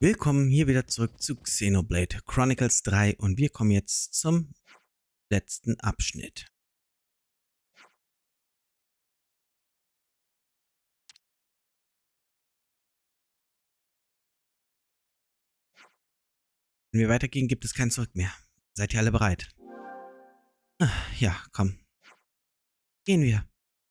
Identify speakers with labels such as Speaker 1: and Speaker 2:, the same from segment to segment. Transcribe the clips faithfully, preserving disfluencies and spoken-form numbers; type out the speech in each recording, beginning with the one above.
Speaker 1: Willkommen hier wieder zurück zu Xenoblade Chronicles drei und wir kommen jetzt zum letzten Abschnitt. Wenn wir weitergehen, gibt es kein Zurück mehr. Seid ihr alle bereit? Ach, ja, komm. Gehen wir.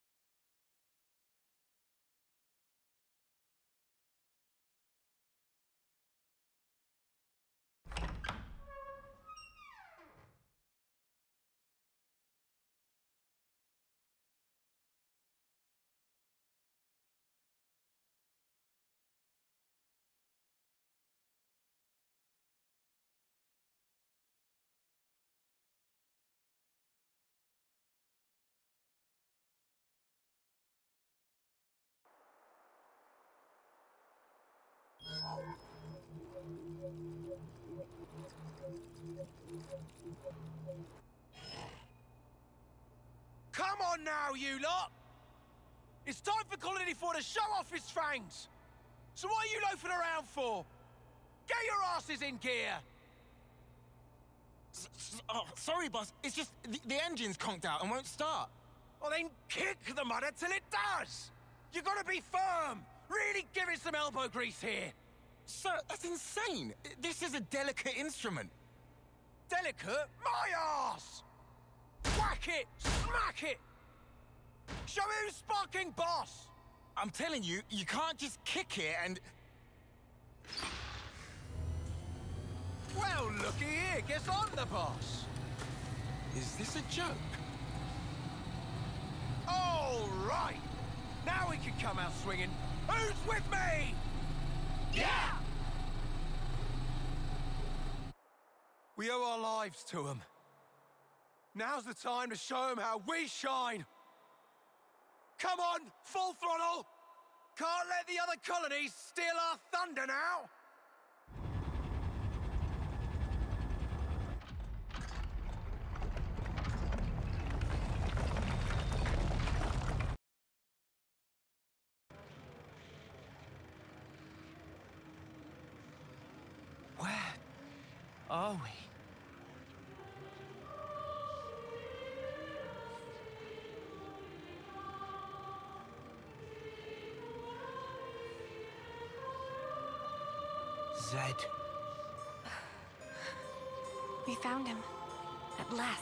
Speaker 2: Come on now, you lot! It's time for Colony four to show off his fangs! So what are you loafing around for? Get your asses in gear!
Speaker 3: S s oh, sorry, boss. It's just the, the engine's conked out and won't start.
Speaker 2: Well, then kick the mudder till it does! You gotta be firm! Really give it some elbow grease here!
Speaker 3: Sir, that's insane! This is a delicate instrument.
Speaker 2: Delicate? My arse! Whack it! Smack it! Show me who's sparking boss!
Speaker 3: I'm telling you, you can't just kick it and...
Speaker 2: Well, looky here, guess I'm the boss!
Speaker 3: Is this a joke?
Speaker 2: All right! Now we can come out swinging. Who's with me? Yeah! We owe our lives to them. Now's the time to show them how we shine! Come on, full throttle! Can't let the other colonies steal our thunder now!
Speaker 4: Where are we? Zed.
Speaker 5: We found him. At last.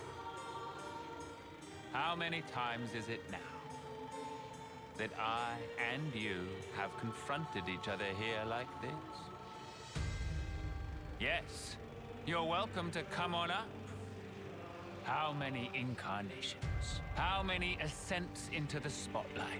Speaker 6: How many times is it now that I and you have confronted each other here like this? Yes, you're welcome to come on up. How many incarnations? How many ascents into the spotlight?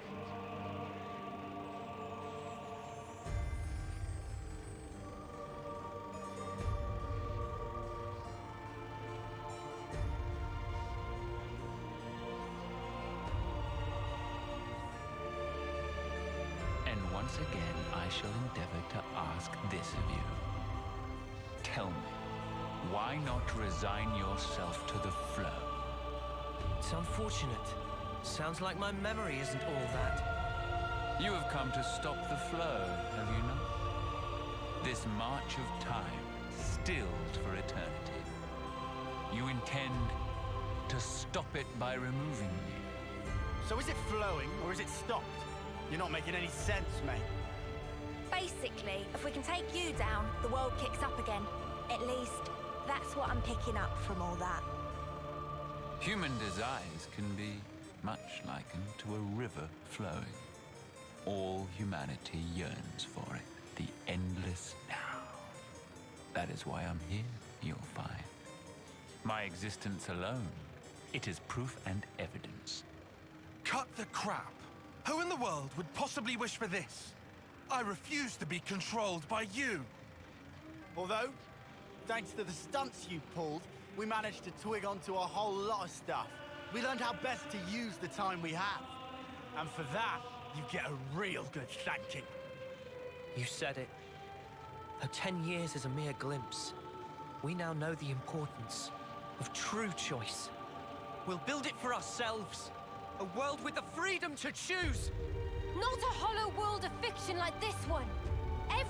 Speaker 6: Once again, I shall endeavor to ask this of you. Tell me, why not resign yourself to the flow?
Speaker 4: It's unfortunate. Sounds like my memory isn't all that.
Speaker 6: You have come to stop the flow, have you not? This march of time, stilled for eternity. You intend to stop it by removing me.
Speaker 7: So is it flowing, or is it stopped? You're not making any sense, mate.
Speaker 5: Basically, if we can take you down, the world kicks up again. At least, that's what I'm picking up from all that.
Speaker 6: Human desires can be much likened to a river flowing. All humanity yearns for it, the endless now. That is why I'm here, you'll find. My existence alone, it is proof and evidence.
Speaker 2: Cut the crap! Who in the world would possibly wish for this? I refuse to be controlled by you.
Speaker 7: Although, thanks to the stunts you pulled, we managed to twig onto a whole lot of stuff. We learned how best to use the time we have. And for that, you get a real good thanking.
Speaker 4: You said it. Though ten years is a mere glimpse, we now know the importance of true choice. We'll build it for ourselves. A world with the freedom to choose!
Speaker 8: Not a hollow world of fiction like this one! Everyone wants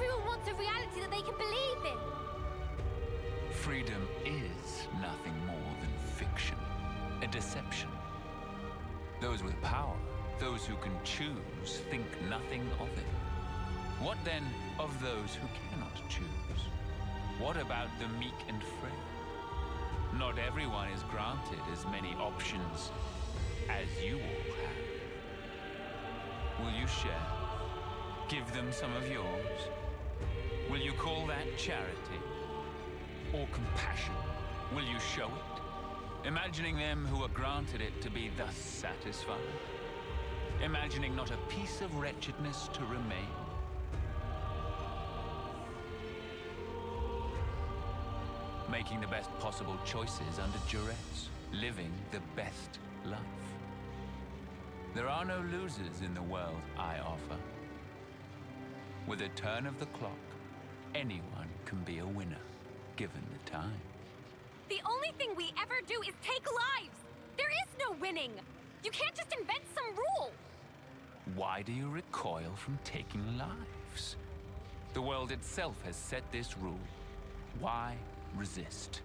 Speaker 5: of reality that they can believe in.
Speaker 6: Freedom is nothing more than fiction, a deception. Those with power, those who can choose, think nothing of it. What then of those who cannot choose? What about the meek and frail? Not everyone is granted as many options as you all have. Will you share? Give them some of yours? Will you call that charity? Or compassion? Will you show it? Imagining them who are granted it to be thus satisfied? Imagining not a piece of wretchedness to remain? Making the best possible choices under duress, living the best life. There are no losers in the world I offer. With a turn of the clock, anyone can be a winner, given the time.
Speaker 5: The only thing we ever do is take lives. There is no winning. You can't just invent some rule.
Speaker 6: Why do you recoil from taking lives? The world itself has set this rule. Why resist?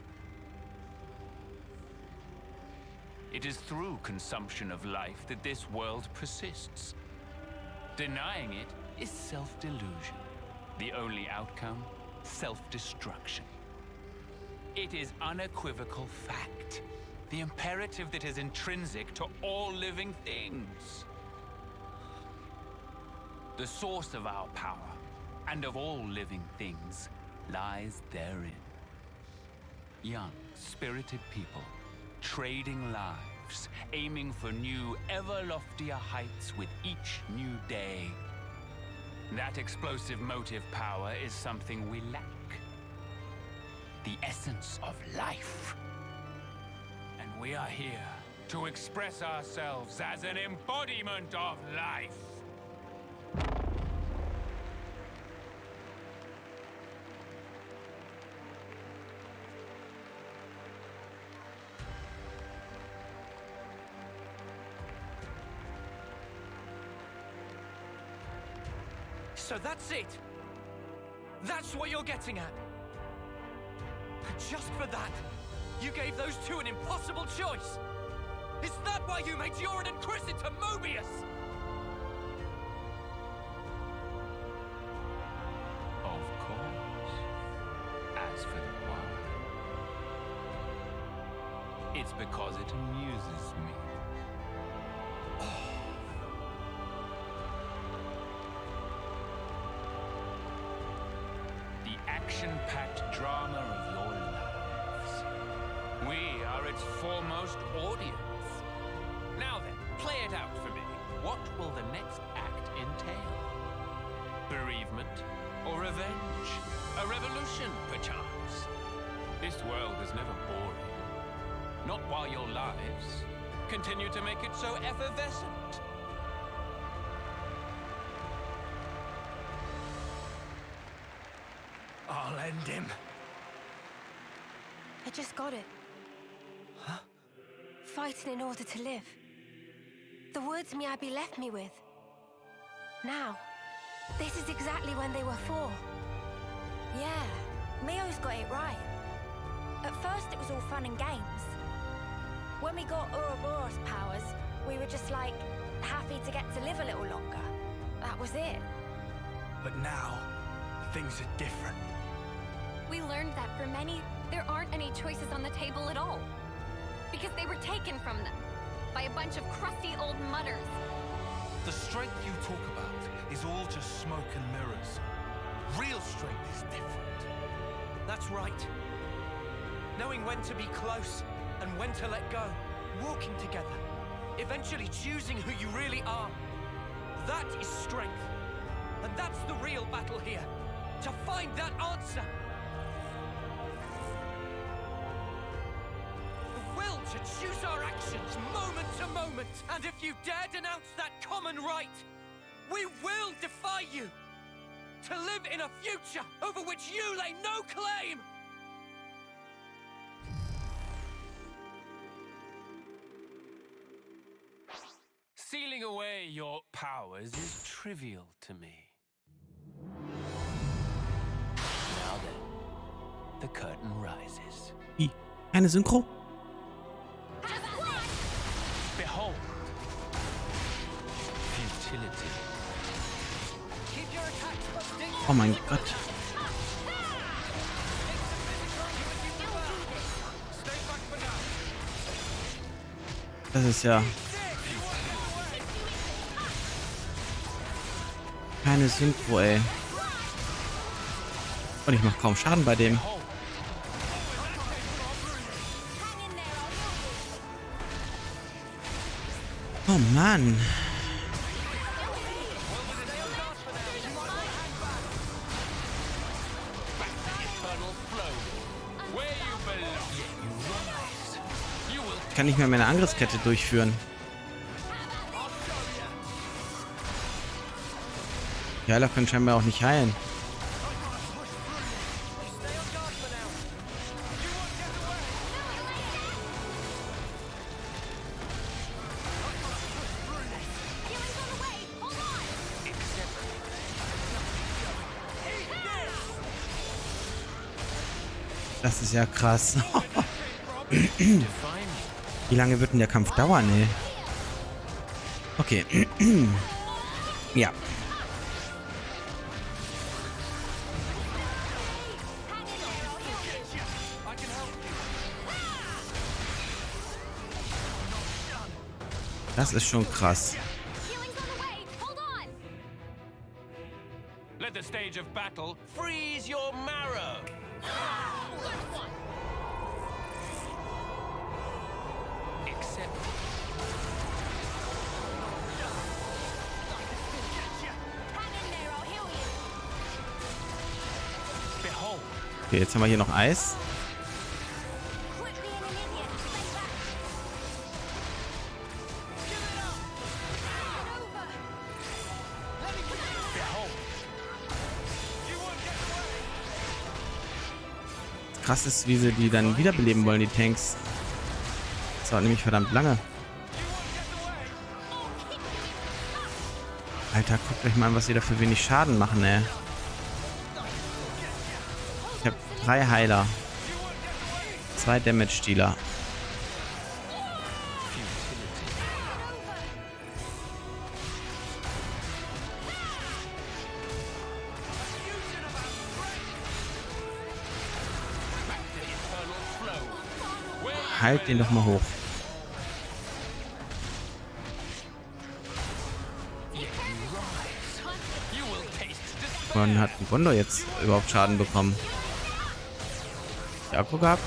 Speaker 6: It is through consumption of life that this world persists. Denying it is self-delusion. The only outcome, self-destruction. It is unequivocal fact. The imperative that is intrinsic to all living things. The source of our power, and of all living things, lies therein. Young, spirited people, trading lives, aiming for new, ever loftier heights with each new day. That explosive motive power is something we lack. The essence of life. And we are here to express ourselves as an embodiment of life.
Speaker 4: So that's it? That's what you're getting at? Just for that, you gave those two an impossible choice? Is that why you made Yoren and Chris into Mobius?
Speaker 6: Of course. As for the why, it's because it amuses me. Action-packed drama of your lives. We are its foremost audience. Now then, play it out for me. What will the next act entail? Bereavement or revenge? A revolution, perchance? This world is never boring. Not while your lives continue to make it so effervescent.
Speaker 4: I'll end him.
Speaker 5: I just got it.
Speaker 4: Huh?
Speaker 5: Fighting in order to live. The words Miyabi left me with. Now, this is exactly when they were for. Yeah, Mio's got it right. At first it was all fun and games. When we got Ouroboros powers, we were just like, happy to get to live a little longer. That was it.
Speaker 7: But now, things are different.
Speaker 5: We learned that for many, there aren't any choices on the table at all. Because they were taken from them by a bunch of crusty old mutters.
Speaker 3: The strength you talk about is all just smoke and mirrors. Real strength is different.
Speaker 4: That's right. Knowing when to be close and when to let go. Walking together. Eventually choosing who you really are. That is strength. And that's the real battle here. To find that answer. The will to choose our actions moment to moment. And if you dare denounce that common right, we will defy you. To live in a future over which you lay no claim.
Speaker 6: Sealing away your powers is trivial to me. the curtain rises.
Speaker 1: Wie? Keine Synchro?
Speaker 6: Behold. Futility.
Speaker 1: Oh mein Gott. Das ist ja... keine Synchro, ey. Und ich mach kaum Schaden bei dem. Oh Mann. Ich kann nicht mehr meine Angriffskette durchführen. Die Heiler können scheinbar auch nicht heilen. Das ist ja krass. Wie lange wird denn der Kampf dauern, ey? Okay. Ja. Das ist schon krass.
Speaker 6: Let the stage of battle freeze your marrow. Accept. Behold.
Speaker 1: Okay, jetzt haben wir hier noch Eis. Krass ist, wie sie die dann wiederbeleben wollen, die Tanks. Das dauert nämlich verdammt lange. Alter, guckt euch mal an, was sie da für wenig Schaden machen, ey. Ich habe drei Heiler. Zwei Damage-Dealer. Halt den doch mal hoch. Wann hat Gondor jetzt überhaupt Schaden bekommen? Die Akku gehabt?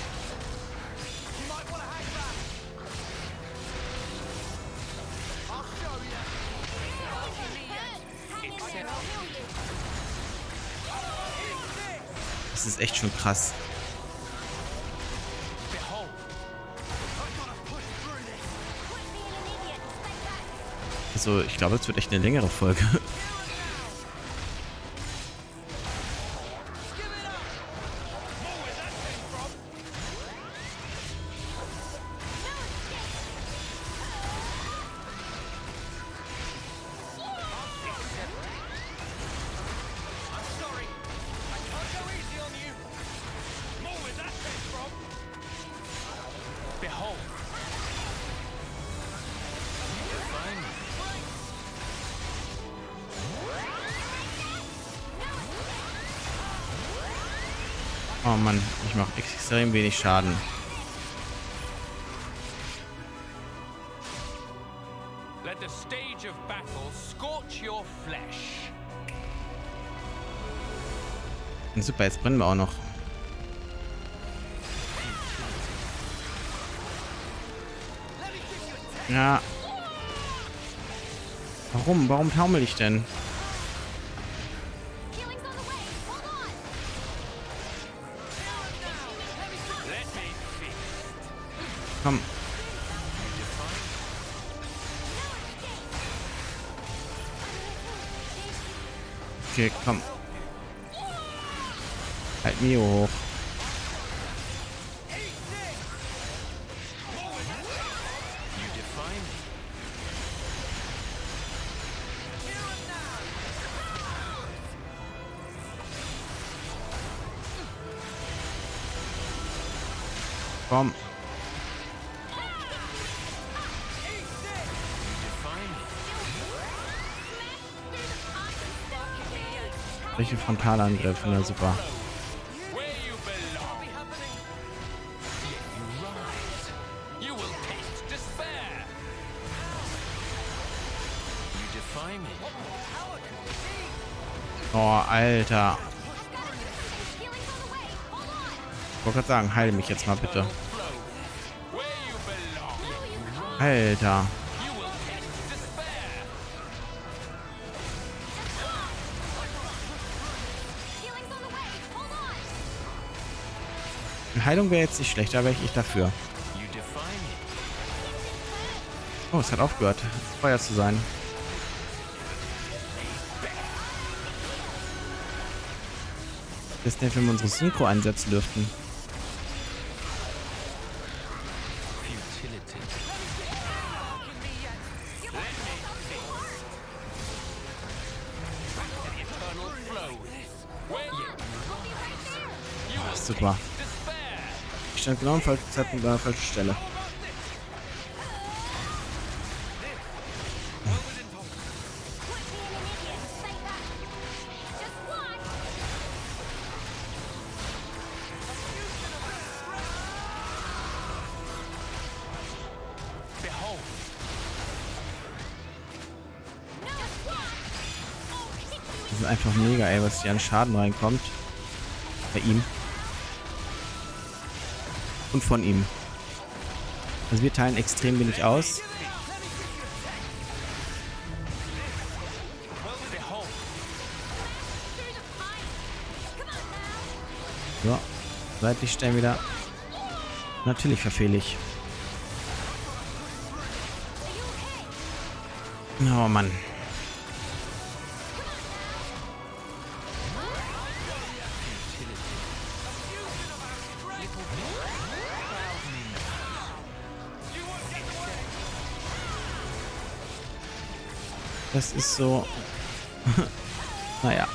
Speaker 1: Das ist echt schon krass. Also, ich glaube, es wird echt eine längere Folge. Oh Mann, ich mache extrem wenig Schaden.
Speaker 6: Let the stage of battle scorch your flesh.
Speaker 1: Super, jetzt brennen wir auch noch. Ja. Warum? Warum taumel ich denn? Komm. Okay, komm. Halt Mio hoch. Komm. Welche Frontalangriff, na super. Oh, Alter. Ich wollte gerade sagen, heile mich jetzt mal bitte. Alter. Eine Heilung wäre jetzt nicht schlecht, da wäre ich echt dafür. Oh, es hat aufgehört, Feuer zu sein. Das ist nicht, wenn wir unsere Synchro einsetzen dürften. Oh, super. Ich stand genau am falschen Zeitpunkt an der falschen Stelle. Das ist einfach mega, ey, was hier an Schaden reinkommt. Bei ihm. Und von ihm. Also wir teilen extrem wenig aus. So. Seitlich stellen wieder. Natürlich verfehle ich. Oh Mann. Das ist so... naja.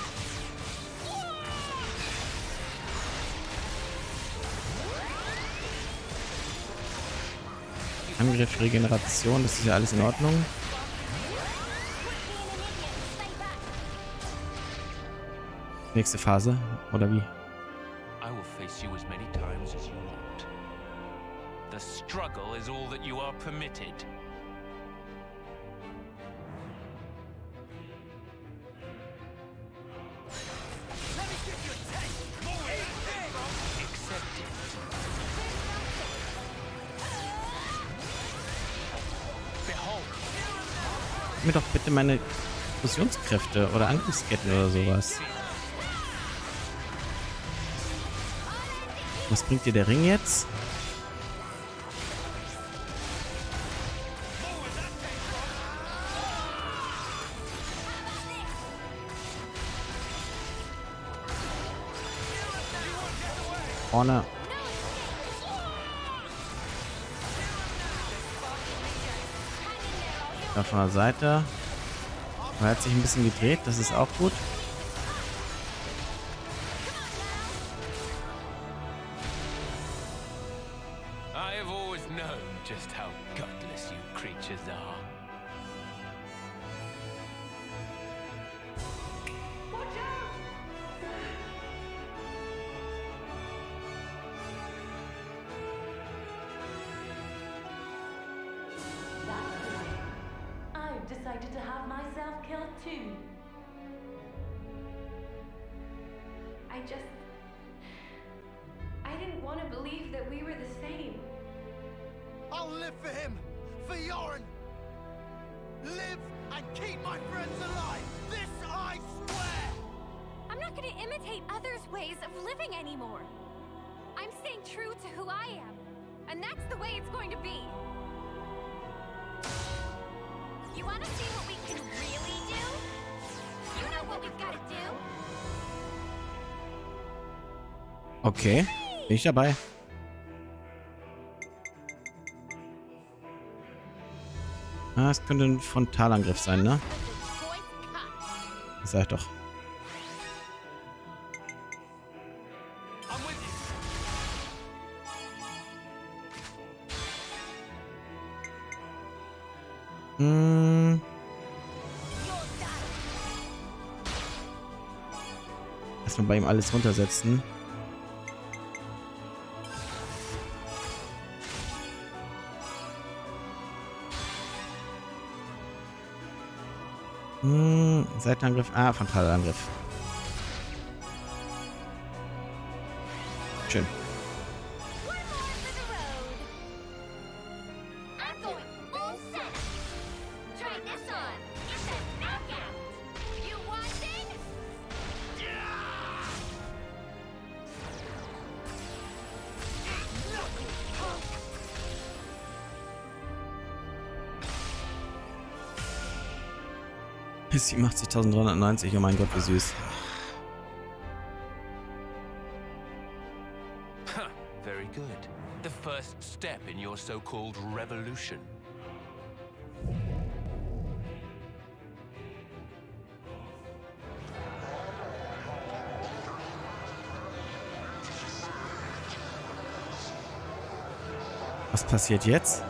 Speaker 1: Angriff, Regeneration, das ist ja alles in Ordnung. Nächste Phase, oder wie?
Speaker 6: I will face you as many times as you want. The struggle is all that you are permitted.
Speaker 1: Mir doch bitte meine Fusionskräfte oder Angriffsketten oder sowas. Was bringt dir der Ring jetzt? Vorne. Da von der Seite. Er hat sich ein bisschen gedreht, das ist auch gut.
Speaker 6: I have always known just how gutless you creatures are.
Speaker 8: I've decided to have myself killed too. I just... I didn't want to believe that we were the same.
Speaker 7: I'll live for him, for Yoren. Live and keep my friends alive. This I swear.
Speaker 5: I'm not going to imitate others' ways of living anymore. I'm staying true to who I am. And that's the way it's going to be. You want to see what we can really do? You know what we've got to do.
Speaker 1: Okay, bin ich dabei. Ah, es könnte ein Frontalangriff sein, ne? Das sag ich doch. Hm. Erstmal bei ihm alles runtersetzen. Hm, Seitenangriff. Ah, Frontalangriff. Schön. Bis siebenundachtzigtausenddreihundertneunzig, oh mein Gott, wie süß.
Speaker 6: Huh, very good. The first step in your so-called revolution.
Speaker 1: Was passiert jetzt?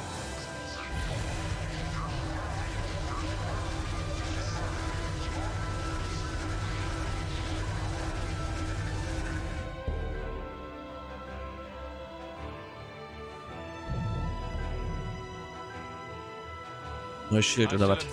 Speaker 1: Neues Schild oder was?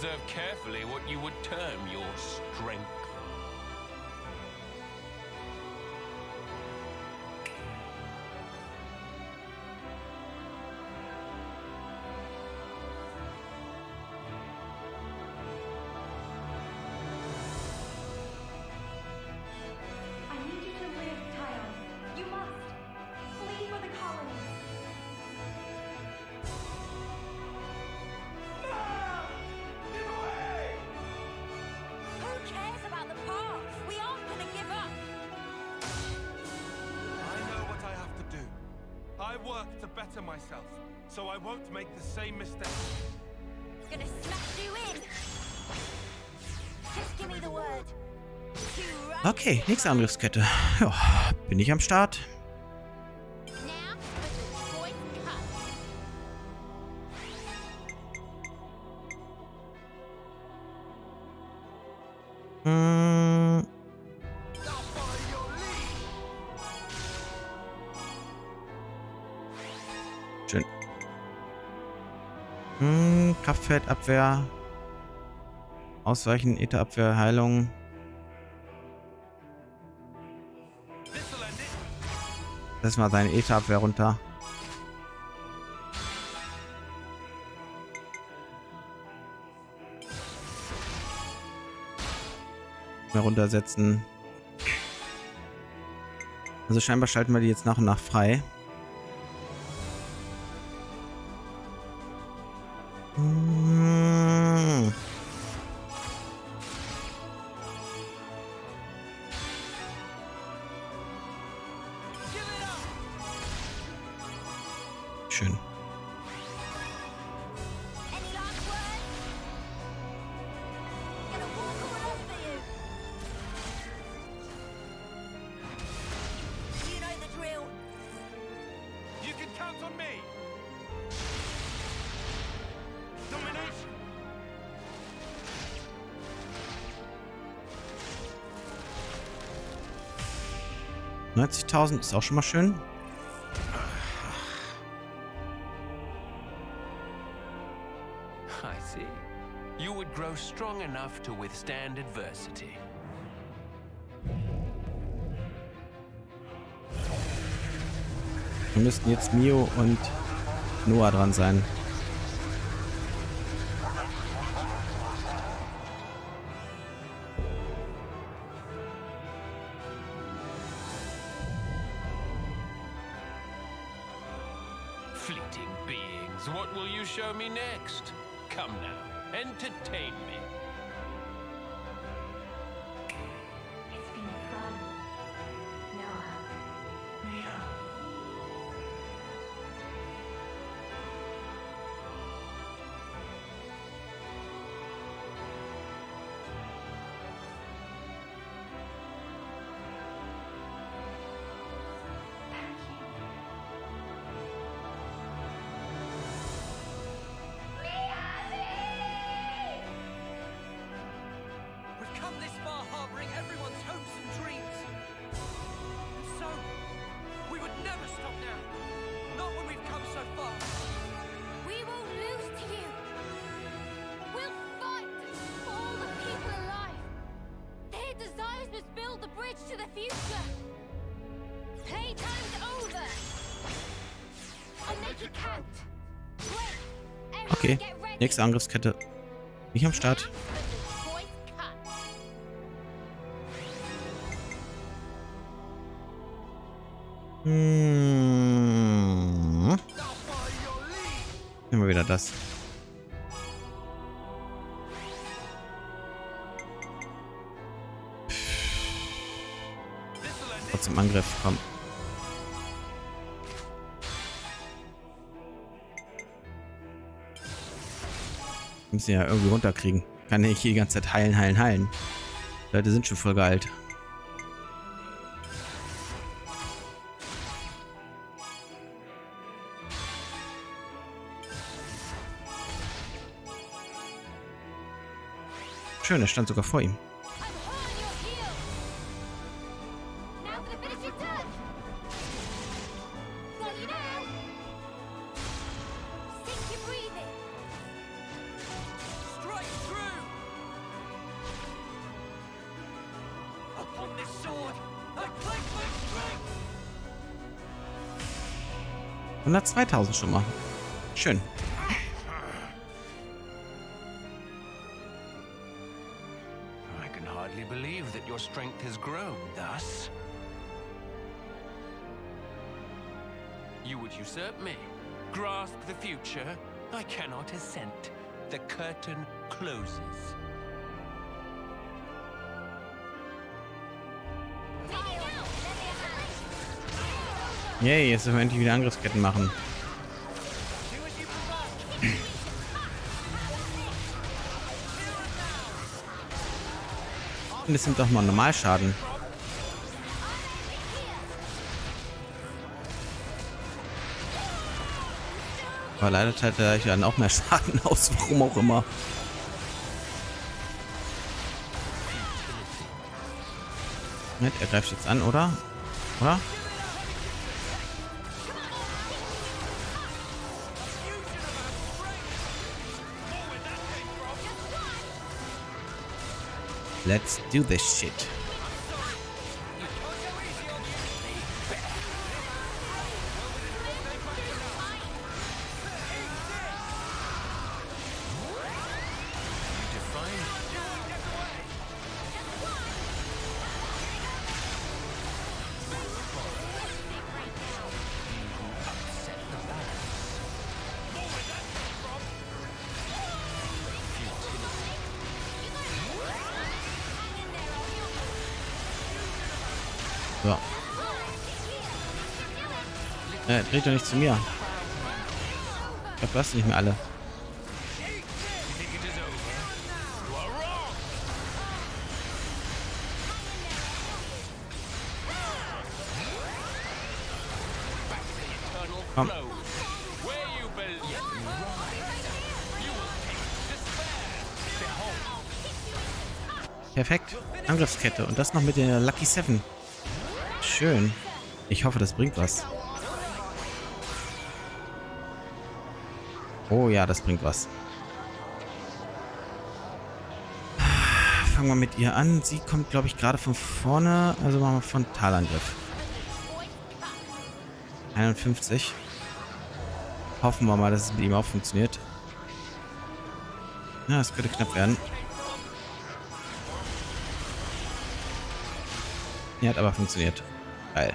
Speaker 8: I need you to live, Tyon. You must. Flee for the colony.
Speaker 5: Who cares about the past? We aren't gonna give up.
Speaker 2: I know what I have to do. I work to better myself, so I won't make the same mistake.
Speaker 5: Gonna smash you in. Just give me the word.
Speaker 1: Okay, nächste Angriffskette. Ja, bin ich am Start.
Speaker 5: Now, boy, cut.
Speaker 1: Hm. Schön. Hm, Kraftfeldabwehr. Ausweichen, Etherabwehr, Heilung. Lass mal seine Etherabwehr runter. Mehr runtersetzen. Also scheinbar schalten wir die jetzt nach und nach frei. Hm. Schön.
Speaker 5: Any last words? Gonna walk all over you. You know the drill.
Speaker 2: You can count on me. Domination.
Speaker 1: neunzigtausend ist auch schon mal schön.
Speaker 6: I see. You would grow strong enough to withstand adversity.
Speaker 1: Wir müssten jetzt Mio und Noah dran sein.
Speaker 6: Fleeting beings, what will you show me next? Come now, entertain me.
Speaker 8: It's been fun. Noah.
Speaker 1: Okay, nächste Angriffskette. Nicht am Start. Hm. Nehmen wir wieder das. Trotzdem Angriff, komm. Müssen ja irgendwie runterkriegen. Kann ja nicht die ganze Zeit heilen, heilen, heilen. Die Leute sind schon voll geheilt. Schön, er stand sogar vor ihm. hundertzweitausend schon mal. Schön.
Speaker 3: I can hardly believe that your strength has grown thus. You would usurp me, grasp the future. I cannot assent. The curtain closes.
Speaker 1: Yay, jetzt dürfen wir endlich wieder Angriffsketten machen. Und das nimmt doch mal Normalschaden. Aber leider teilt er dann auch mehr Schaden aus, warum auch immer. Moment, er greift jetzt an, oder? Oder? Let's do this shit. So. Äh, dreht doch nicht zu mir. Ich glaube, du hast nicht mehr alle. Komm. Perfekt. Angriffskette. Und das noch mit der Lucky Seven. Schön. Ich hoffe, das bringt was. Oh ja, das bringt was. Fangen wir mit ihr an. Sie kommt, glaube ich, gerade von vorne. Also machen wir Frontalangriff. einundfünfzig. Hoffen wir mal, dass es mit ihm auch funktioniert. Ja, es könnte knapp werden. Ja, hat aber funktioniert. Geil.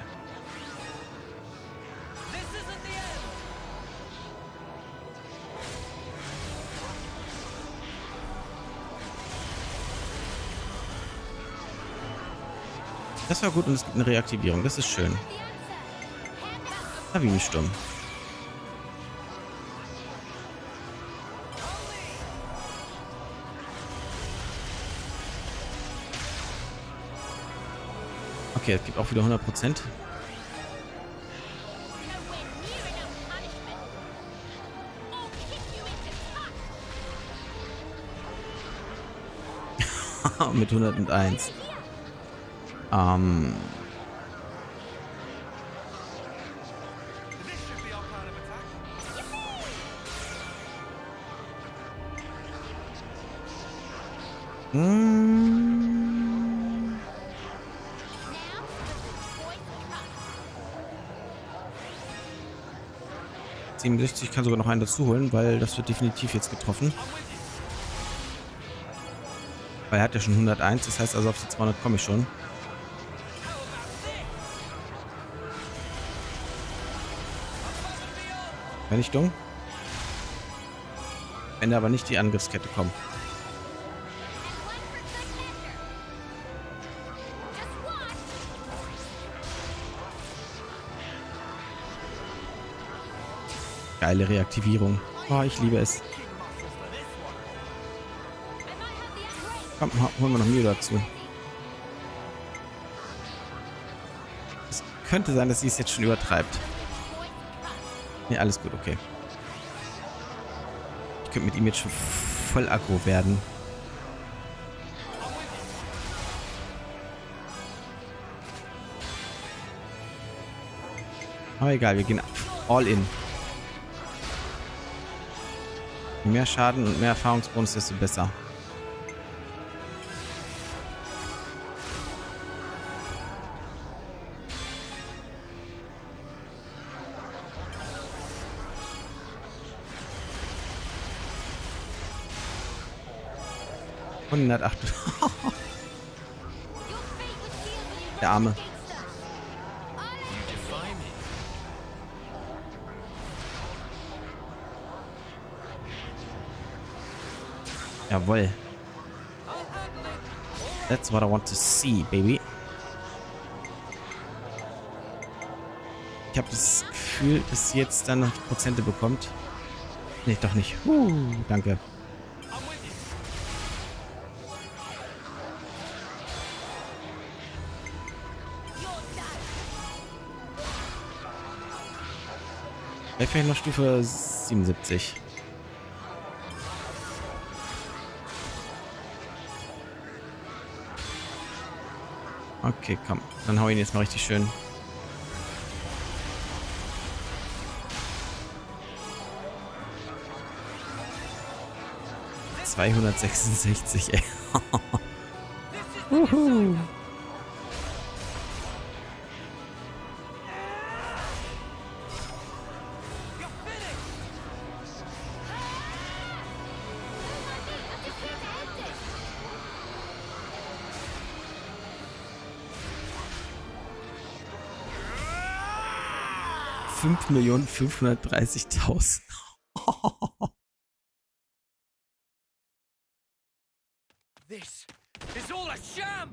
Speaker 1: Das war gut und es gibt eine Reaktivierung. Das ist schön. Lawinensturm. Okay, es gibt auch wieder hundert Prozent. Mit hunderteins. Ähm. Hm. siebenundsechzig, kann sogar noch einen dazu holen, weil das wird definitiv jetzt getroffen. Weil er hat ja schon hunderteins, das heißt also auf die zweihundert komme ich schon. Wenn ich dumm. Wenn aber nicht die Angriffskette kommt. Geile Reaktivierung. Oh, ich liebe es. Komm, holen wir noch Mio dazu. Es könnte sein, dass sie es jetzt schon übertreibt. Ne, alles gut, okay. Ich könnte mit ihm jetzt schon voll aggro werden. Aber egal, wir gehen all in. Je mehr Schaden und mehr Erfahrungsbonus, desto besser. hundertacht. Der Arme. Jawohl. That's what I want to see, baby. Ich habe das Gefühl, dass sie jetzt dann noch Prozente bekommt. Nee, doch nicht. Uh, danke. Vielleicht noch Stufe siebenundsiebzig. Okay, komm. Dann hau ihn jetzt mal richtig schön. zweihundertsechsundsechzig, ey. Uhu. fünf Millionen fünfhundertdreißigtausend.
Speaker 4: This is all a sham.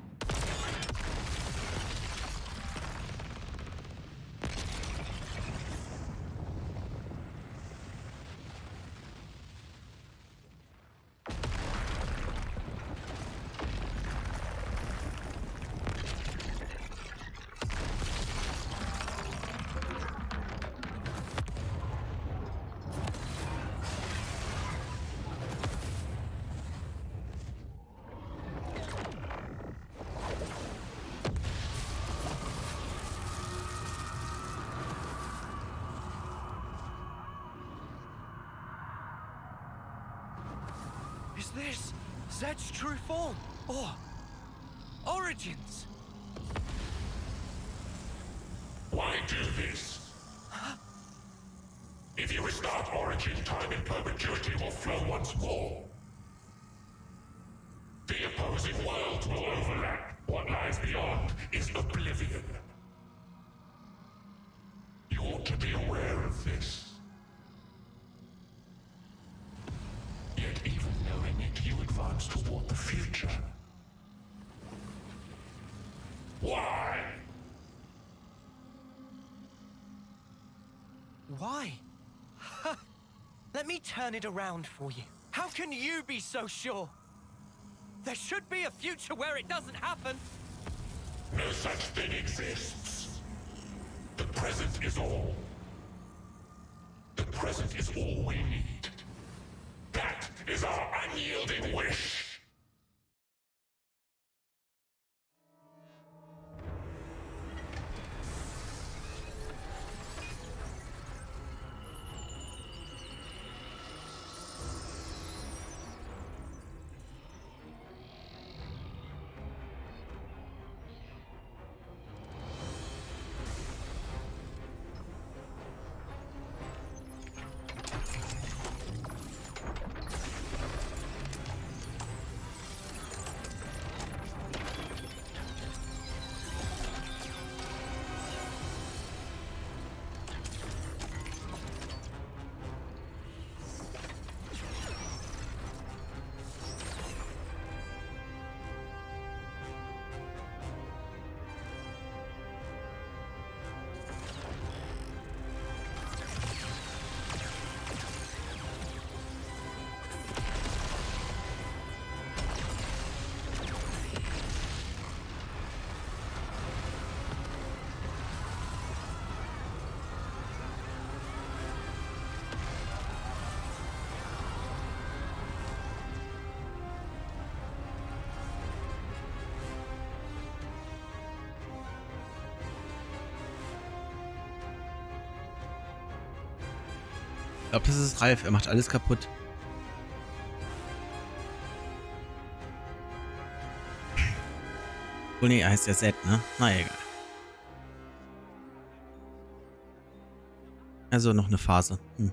Speaker 4: Is this Zed's true form? Or origins?
Speaker 9: Why do this? If you restart Origin, time in perpetuity will flow once more. The opposing worlds will overlap. What lies beyond is oblivion. You ought to be aware of this. Yet even knowing it, you advance toward the future. Why?
Speaker 4: Why? Let me turn it around for you. How can you be so sure? There should be a future where it doesn't happen.
Speaker 9: No such thing exists. The present is all. The present is all we need. That is our unyielding wish.
Speaker 1: Ich glaube, das ist Ralf. Er macht alles kaputt. Oh nee, er heißt ja Zed, ne? Na egal. Also noch eine Phase. Hm.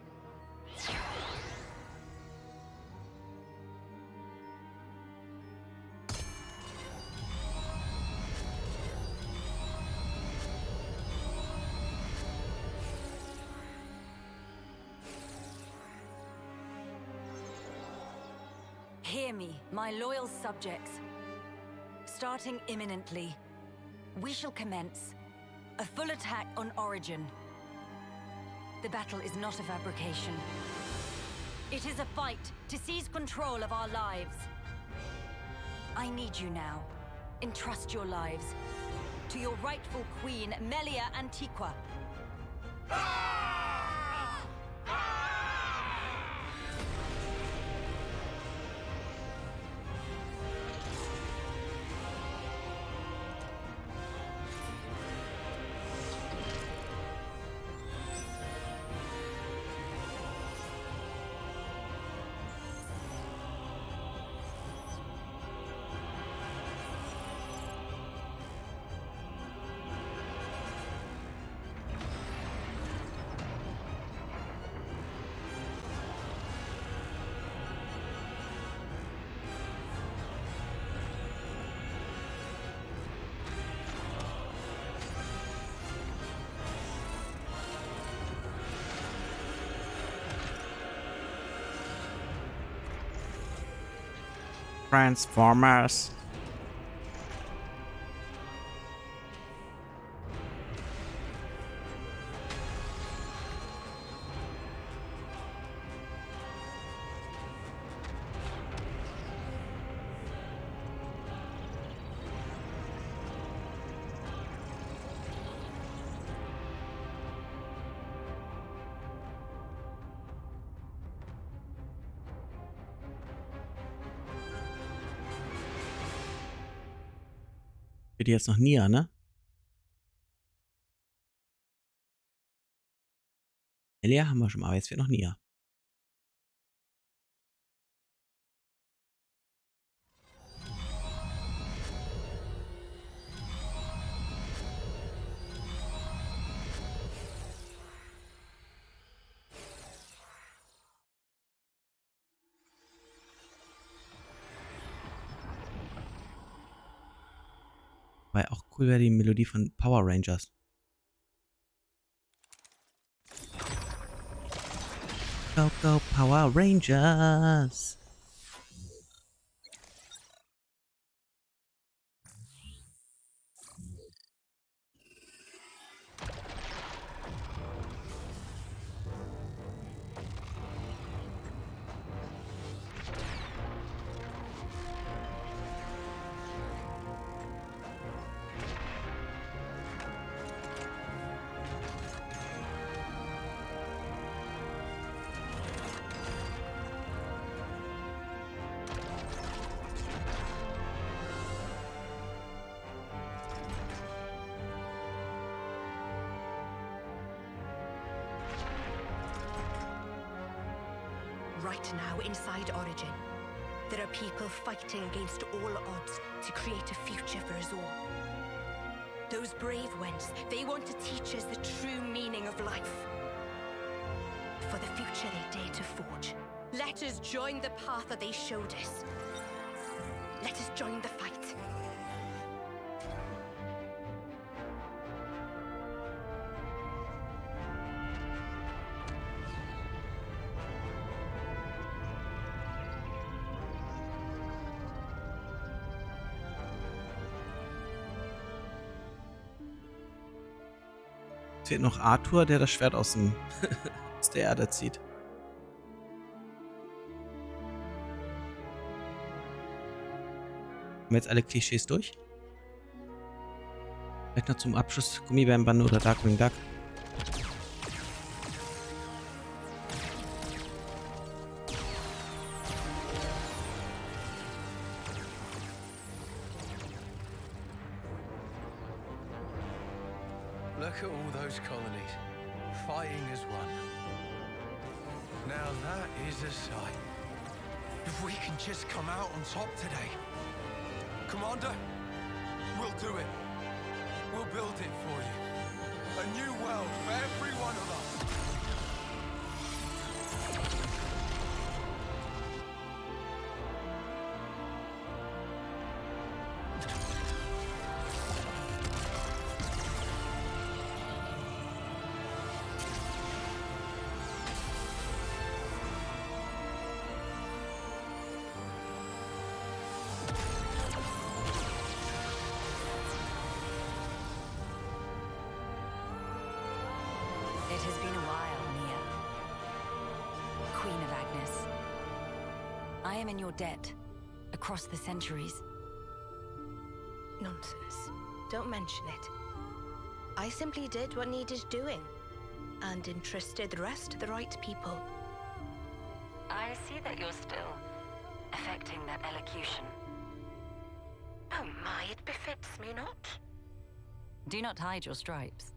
Speaker 10: Hear me, my loyal subjects. Starting imminently, we shall commence a full attack on Origin. The battle is not a fabrication. It is a fight to seize control of our lives. I need you now. Entrust your lives to your rightful queen, Melia Antiqua.
Speaker 1: Transformers. Wird jetzt noch Nia, ne? Melia haben wir schon mal, aber jetzt wird noch Nia. Weil auch cool wäre die Melodie von Power Rangers. Go, go, Power Rangers!
Speaker 10: Right now, inside Origin, there are people fighting against all odds to create a future for us all. Those brave ones, they want to teach us the true meaning of life. For the future they dare to forge. Let us join the path that they showed us. Let us join the fight.
Speaker 1: Es fehlt noch Arthur, der das Schwert aus, dem aus der Erde zieht. Haben wir jetzt alle Klischees durch? Vielleicht noch zum Abschluss Gummibärenbande oder Darkwing Duck.
Speaker 2: Look at all those colonies, fighting as one. Now that is a sight. If we can just come out on top today. Commander, we'll do it. We'll build it for you. A new world for every one of us.
Speaker 10: It has been a while, Mia. Queen of Agnes. I am in your debt, across the centuries.
Speaker 5: Nonsense. Don't mention it. I simply did what needed doing, and entrusted the rest to the right people.
Speaker 10: I see that you're still affecting that elocution.
Speaker 5: Oh my, it befits me not.
Speaker 10: Do not hide your stripes.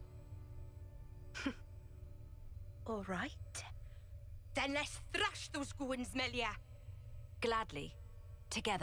Speaker 5: All right. Then let's thrash those goons, Melia.
Speaker 10: Gladly. Together.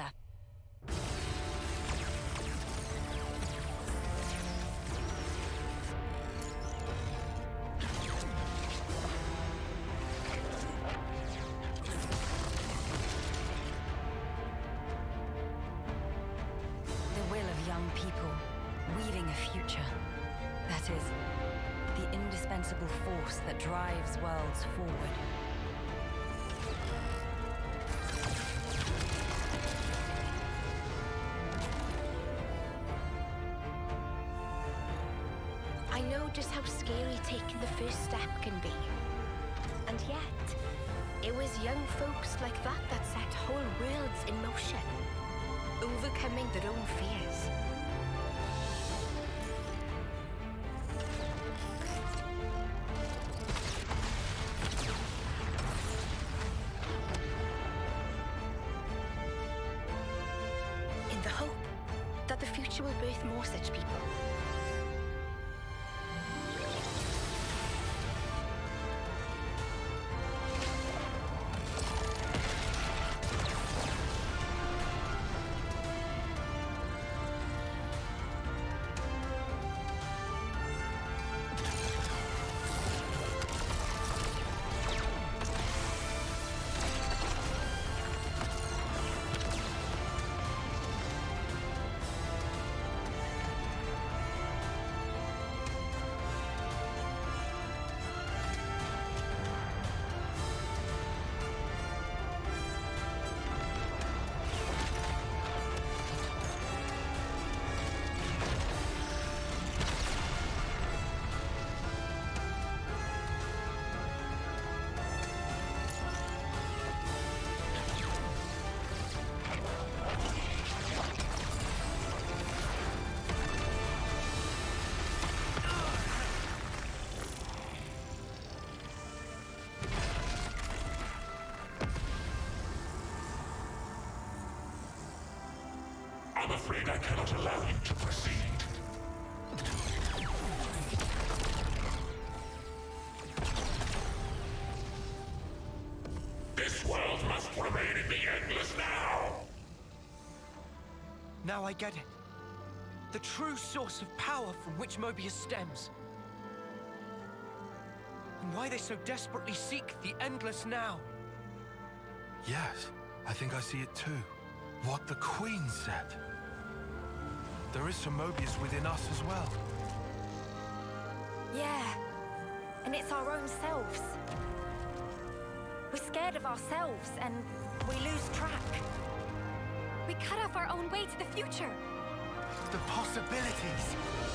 Speaker 10: The will of young people, weaving a future. That is, the indispensable force that drives worlds forward.
Speaker 5: I know just how scary taking the first step can be. And yet, it was young folks like that that set whole worlds in motion, overcoming their own fears. In the hope that the future will birth more such people.
Speaker 9: I'm afraid I cannot allow you to proceed. This world must remain in the Endless now!
Speaker 4: Now I get it. The true source of power from which Mobius stems. And why they so desperately seek the Endless now.
Speaker 2: Yes, I think I see it too. What the Queen said. There is some Mobius within us as well.
Speaker 5: Yeah, and it's our own selves. We're scared of ourselves, and we lose track. We cut off our own way to the future.
Speaker 7: The possibilities.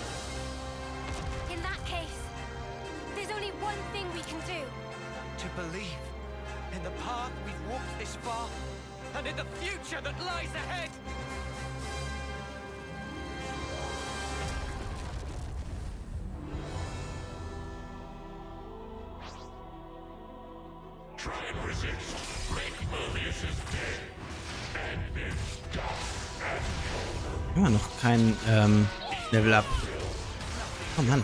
Speaker 5: In that case, there's only one thing we can do.
Speaker 4: To believe in the path we've walked this far, and in the future that lies ahead.
Speaker 9: Try and resist. Make Mobius is dead. And then dust and
Speaker 1: Immer noch kein ähm, Level Up. Oh Mann.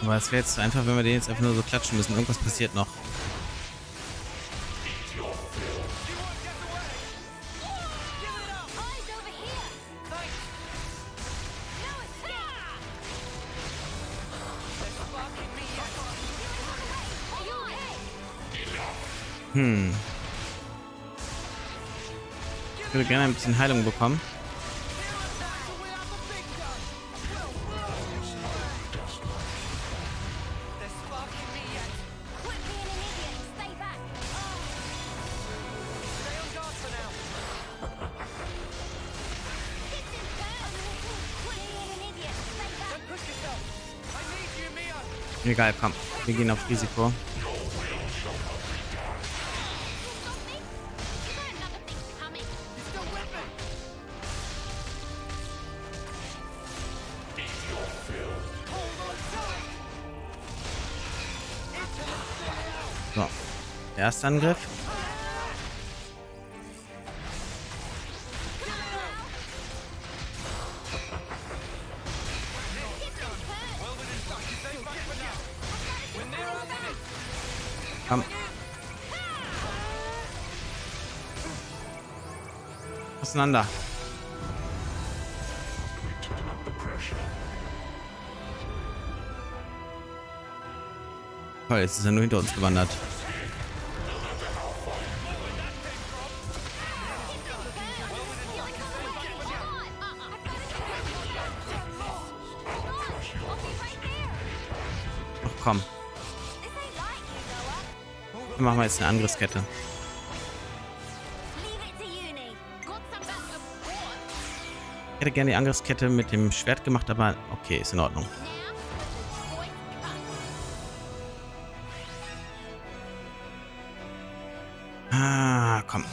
Speaker 1: Aber es wäre jetzt so einfach, wenn wir den jetzt einfach nur so klatschen müssen. Irgendwas passiert noch. Hm. Ich würde gerne ein bisschen Heilung bekommen. Egal, komm. Wir gehen auf Risiko. So. Erster Angriff. Komm. Auseinander. Toll, jetzt ist er nur hinter uns gewandert. Ach komm. Dann machen wir jetzt eine Angriffskette. Ich hätte gerne die Angriffskette mit dem Schwert gemacht, aber okay, ist in Ordnung. Ah, komm.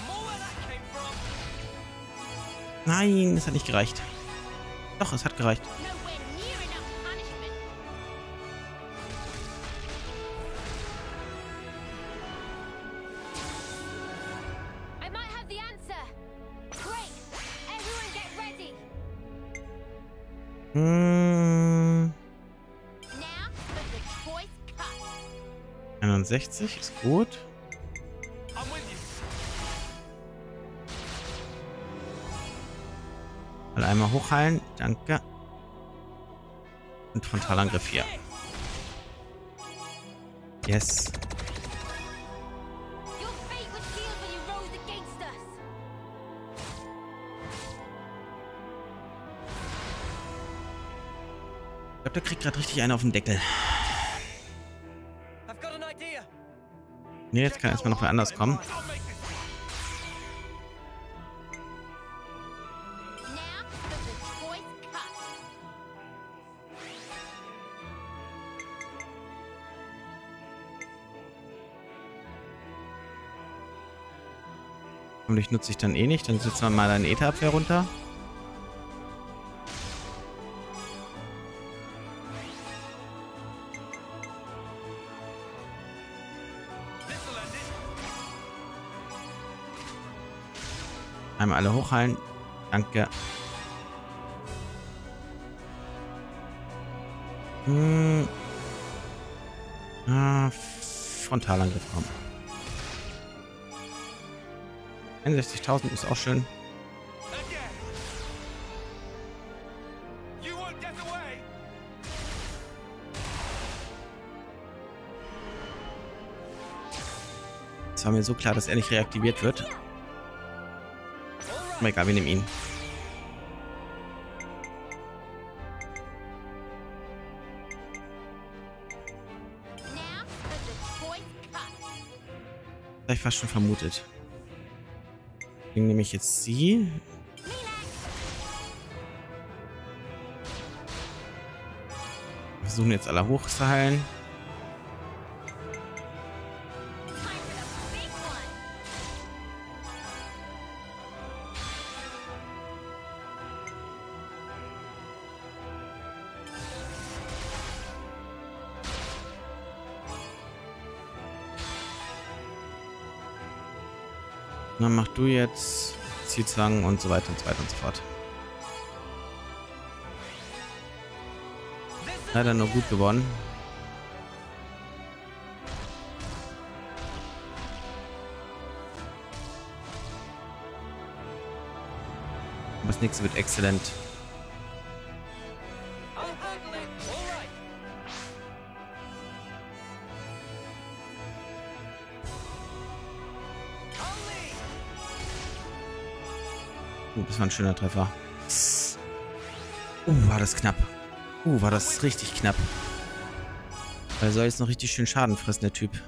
Speaker 1: Nein, es hat nicht gereicht. Doch, es hat gereicht. Hm. einundsechzig ist gut. Mal einmal hochheilen. Danke. Und Frontalangriff hier. Yes. Ich glaube, der kriegt gerade richtig einen auf den Deckel. Ne, jetzt kann erstmal noch wer anders kommen. Und ich nutze ich dann eh nicht. Dann setzen wir mal eine Ätherabwehr runter. Einmal alle hochheilen. Danke. Hm. Ah, Frontalangriff kommen. einundsechzigtausend ist auch schön. Es war mir so klar, dass er nicht reaktiviert wird. Aber egal, wir nehmen ihn. Das habe ich fast schon vermutet. Deswegen nehme ich jetzt sie. Wir versuchen jetzt alle hochzuheilen. Dann mach du jetzt Zielzwang und so weiter und so weiter und so fort. Leider nur gut gewonnen. Das nächste wird exzellent. Uh, das war ein schöner Treffer. Uh, war das knapp. Uh, war das richtig knapp. Er soll jetzt noch richtig schön Schaden fressen, der Typ.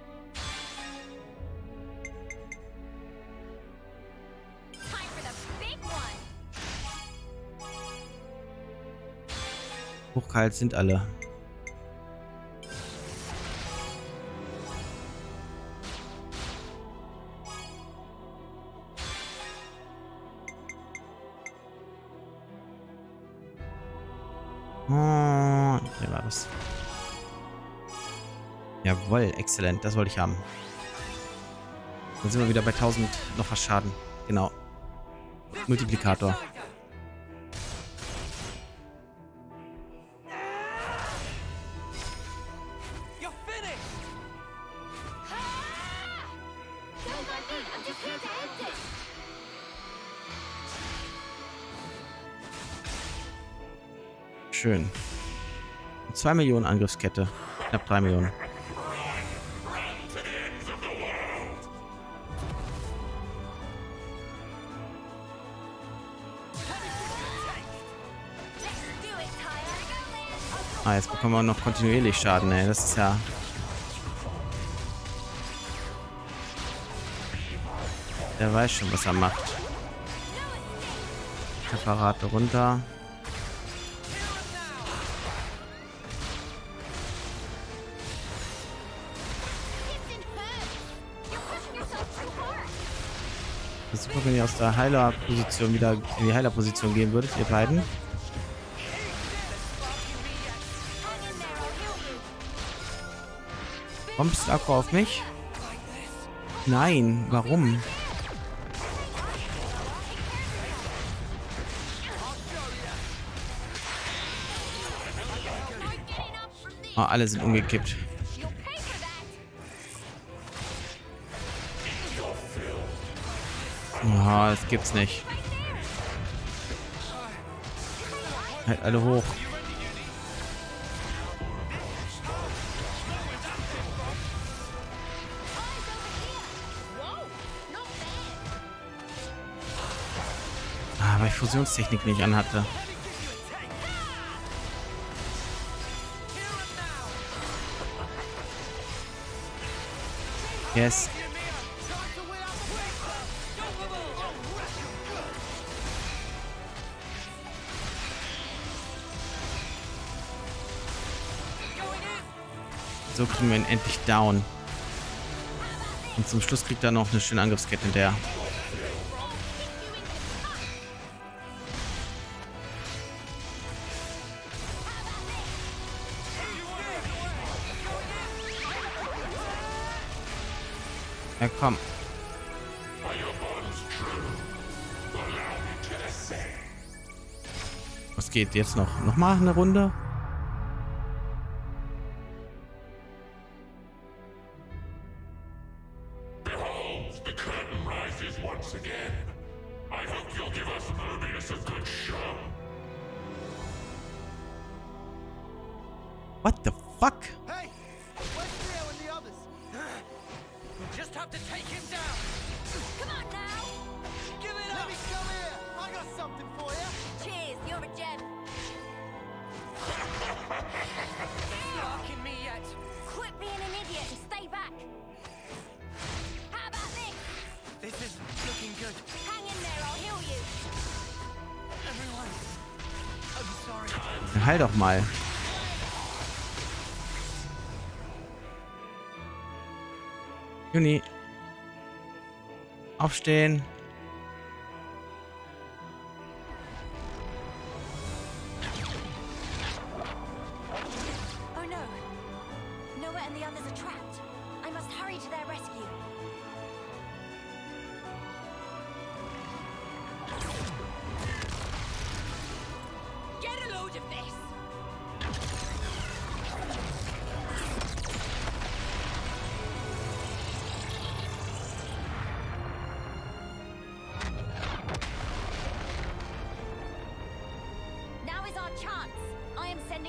Speaker 1: Hochkalt sind alle. Oh, hier war das. Jawohl, exzellent. Das wollte ich haben. Dann sind wir wieder bei tausend noch was Schaden. Genau. Multiplikator. Schön. zwei Millionen Angriffskette. Knapp drei Millionen. Ah, jetzt bekommen wir noch kontinuierlich Schaden, ey. Das ist ja... Der weiß schon, was er macht. Präparate runter. Das ist super, wenn ihr aus der Heiler-Position wieder in die Heiler-Position gehen würdet, ihr beiden. Kommst du Akku auf mich? Nein, warum? Oh, alle sind umgekippt. Oh, das gibt's nicht. Halt alle hoch. Ah, weil ich Fusionstechnik nicht anhatte. Yes. So kriegen wir ihn endlich down. Und zum Schluss kriegt er noch eine schöne Angriffskette hinterher. Ja, komm. Was geht jetzt noch? Nochmal eine Runde? What the fuck?
Speaker 7: Hey! Where's Leo and the others?
Speaker 4: We'll just have to take him down.
Speaker 10: Come on now!
Speaker 7: Give it up! Let me come here! I got something for you!
Speaker 10: Cheers, you're a gem.
Speaker 4: Sparking me yet.
Speaker 10: Quit being an idiot and stay back. How about this?
Speaker 4: This is looking good.
Speaker 10: Hang in there, I'll heal you.
Speaker 4: Everyone, I'm sorry.
Speaker 1: Heil doch mal. Juni. Aufstehen.
Speaker 10: Oh no. Noah and the others are trapped. I must hurry to their rescue.
Speaker 4: Get a load of this.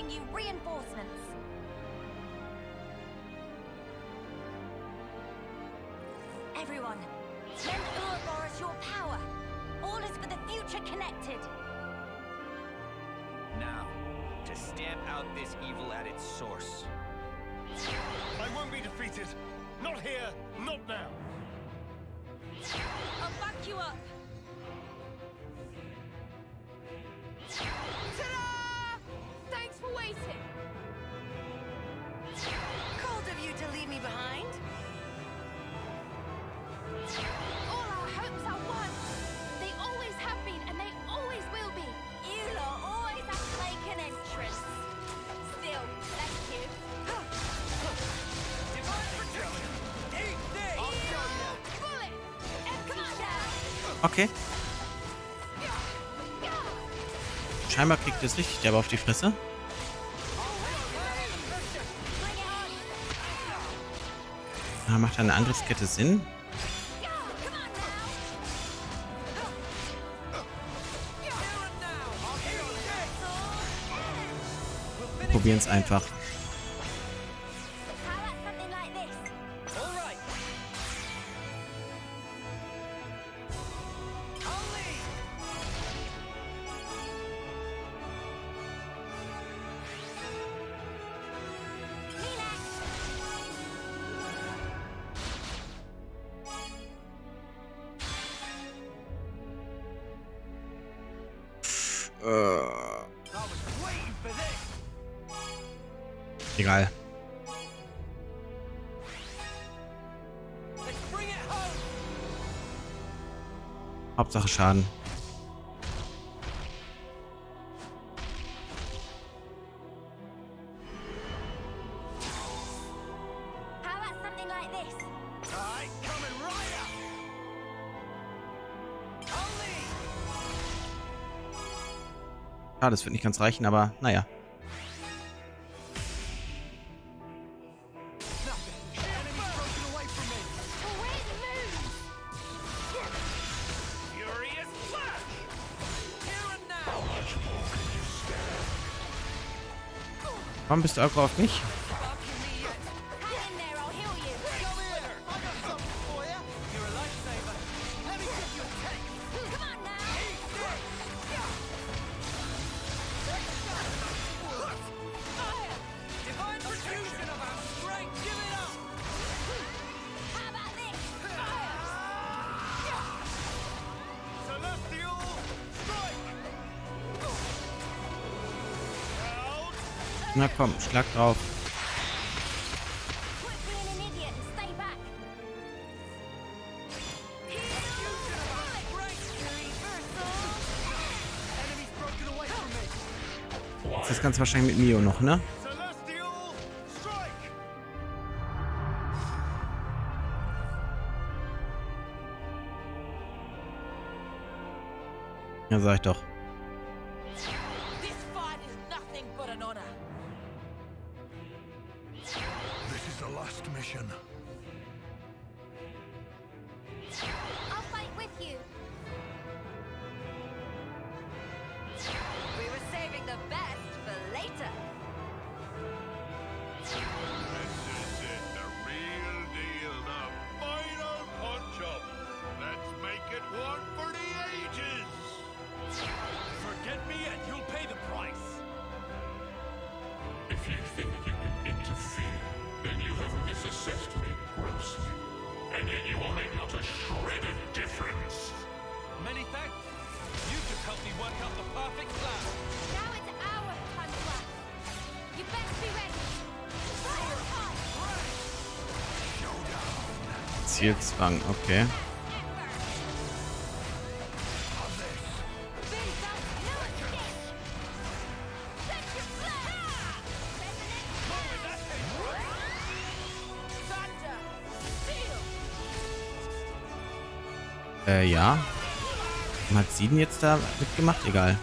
Speaker 10: bring you reinforcements. Everyone, lend Ouroboros your power. All is for the future connected.
Speaker 4: Now, to stamp out this evil at its source.
Speaker 2: I won't be defeated. Not here, not now.
Speaker 10: I'll back you up.
Speaker 5: Ta-da! Thanks for waiting.
Speaker 10: Cold of you to leave me behind.
Speaker 5: All our hopes are one. They always have been, and they always will be.
Speaker 10: You lot always have to make an entrance. Still, thank you.
Speaker 4: Divine protection! Eat this!
Speaker 2: I'll show you.
Speaker 5: Bullet!
Speaker 10: Come on down.
Speaker 1: Okay. Scheinbar kriegt es richtig derbe auf die Fresse. Da macht eine Angriffskette Sinn. Wir probieren es einfach.
Speaker 10: How about something like this?
Speaker 4: All right. I'll lead.
Speaker 1: Äh,
Speaker 7: I was waiting for this.
Speaker 1: egal.
Speaker 4: Let's bring it home.
Speaker 1: Hauptsache Schaden.
Speaker 10: How about something like this?
Speaker 7: Alright, coming right up.
Speaker 4: I'll lead.
Speaker 1: Schade, das wird nicht ganz reichen, aber naja.
Speaker 7: Nothing. Enemy's broken away from me.
Speaker 5: Great move!
Speaker 4: Furious flash. Here and now.
Speaker 1: Warum bist du aggro auf mich?
Speaker 10: Hang in there, I'll heal you.
Speaker 7: Come here. I got something for you.
Speaker 4: You're a lifesaver.
Speaker 7: Let me give you a taste.
Speaker 10: Come on now.
Speaker 4: Divine profusion of our strength. Give it up.
Speaker 10: How about this?
Speaker 2: Celestial strike. Out.
Speaker 1: Na komm, schlag drauf.
Speaker 10: Quit being an idiot and stay back.
Speaker 7: Enemy's broken away from me.
Speaker 1: Das ist ganz wahrscheinlich mit Mio noch, ne?
Speaker 2: Celestial strike.
Speaker 1: Ja, sag ich doch.
Speaker 10: This fight is nothing but an honor.
Speaker 2: This is the last mission.
Speaker 5: I'll fight with you.
Speaker 10: We were saving the best for later.
Speaker 9: This is it, the real deal, the final punch-up. Let's make it one for the ages.
Speaker 2: Forget me and you'll pay the price.
Speaker 9: If you think you can interfere, then you have misassessed me grossly. And yet you will make not a shred of difference.
Speaker 4: Many thanks. You just helped me work out the perfect plan.
Speaker 5: Now it's our time to act. You best be ready. Fire time!
Speaker 1: Zielzwang, okay. Äh, ja. Warum hat sie denn jetzt da mitgemacht? Egal.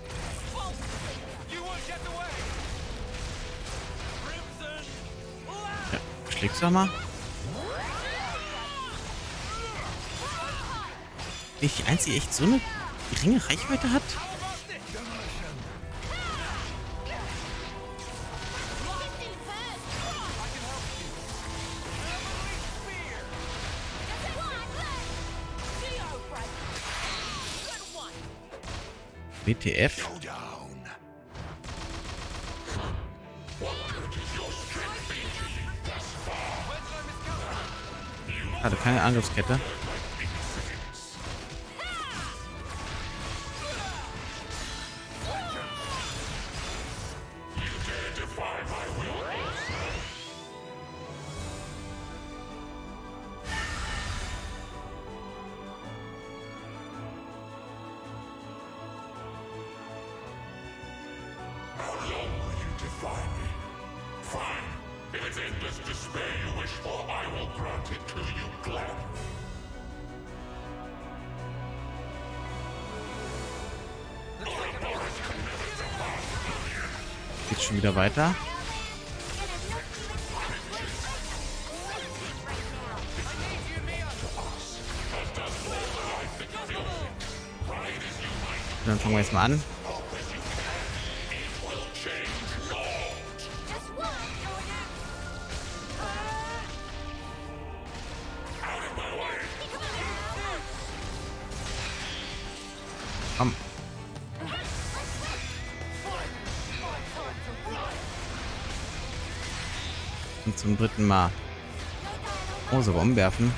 Speaker 4: You won't get away. Crimson
Speaker 1: Überschlägst du mal? Bin ich die Einzige, die echt so eine geringe Reichweite hat? W T F? Hatte keine Angriffskette. Geht schon wieder weiter. Dann fangen wir jetzt mal an. Komm. Und zum dritten Mal. Oh, so Bomben werfen.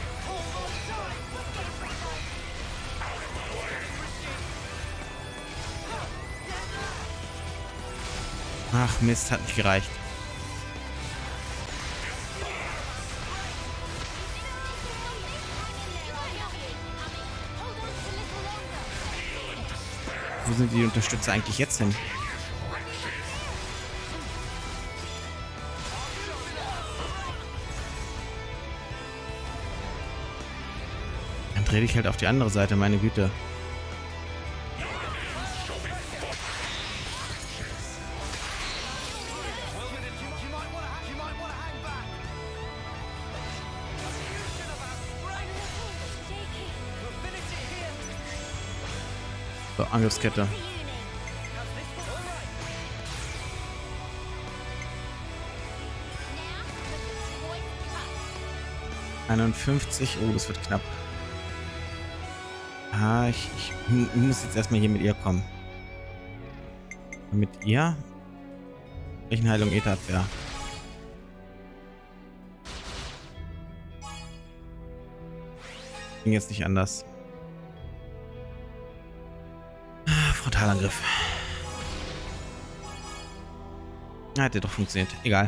Speaker 1: Ach Mist, hat nicht gereicht. Wo sind die Unterstützer eigentlich jetzt hin? Dann dreh dich halt auf die andere Seite, meine Güte. So, Angriffskette. einundfünfzig. Oh, das wird knapp. Ah, ich, ich muss jetzt erstmal hier mit ihr kommen. Mit ihr? Rechenheilung, Ether-Abwehr. Ging jetzt nicht anders. Frontalangriff. Ah, hat ja doch funktioniert. Egal.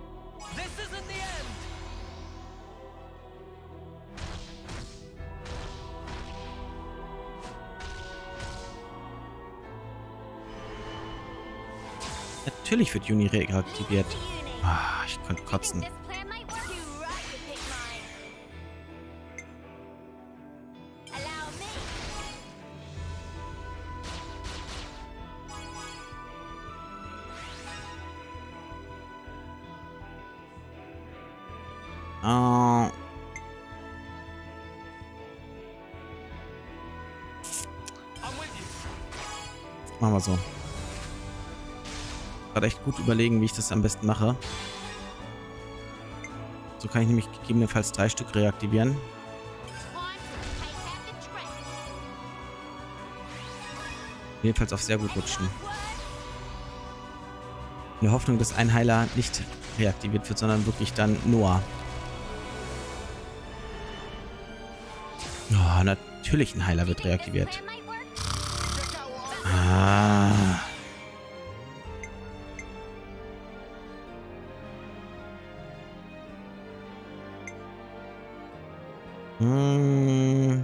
Speaker 1: Natürlich wird Juni reaktiviert. Ah, ich konnte kotzen. Oh. Machen wir so. Gerade echt gut überlegen, wie ich das am besten mache. So kann ich nämlich gegebenenfalls drei Stück reaktivieren. Jedenfalls auf sehr gut rutschen. In der Hoffnung, dass ein Heiler nicht reaktiviert wird, sondern wirklich dann Noah. Oh, natürlich ein Heiler wird reaktiviert. Ah. Hm.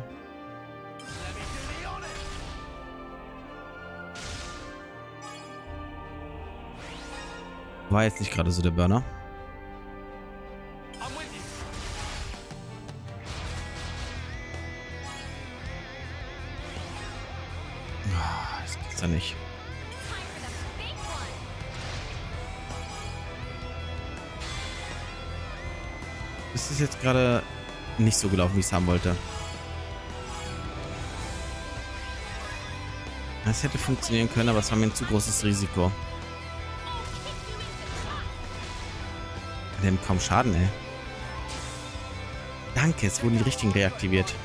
Speaker 1: War jetzt nicht gerade so der Burner. Oh, das gibt's ja nicht. Es ist jetzt gerade nicht so gelaufen, wie ich es haben wollte. Das hätte funktionieren können, aber es war mir ein zu großes Risiko. Der nimmt kaum Schaden, ey. Danke, es wurden die richtigen reaktiviert.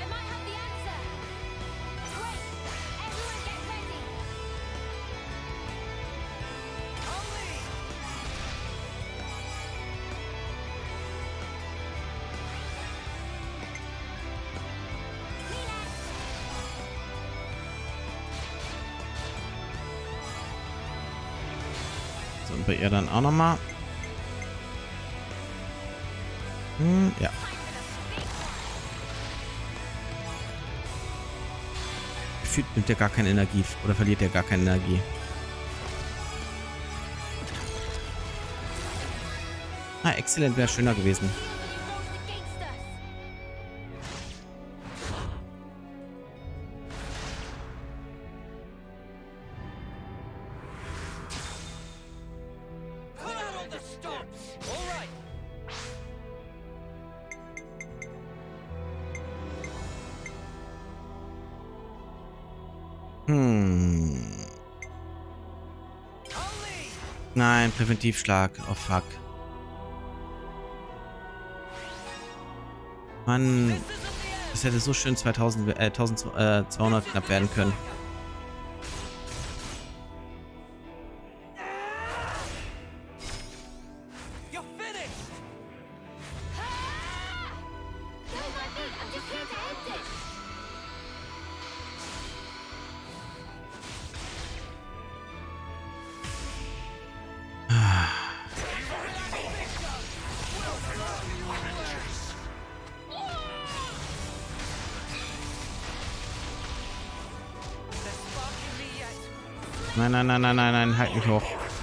Speaker 1: So, und bei ihr dann auch nochmal. Hm, ja. Gefühlt nimmt er gar keine Energie oder verliert er gar keine Energie. Ah, exzellent, wäre schöner gewesen. Hm. Nein, Präventivschlag. Oh fuck. Mann. Das hätte so schön zweitausend, äh, eintausendzweihundert knapp werden können. Nein, nein, nein, nein, nein, nein, halt mich hoch.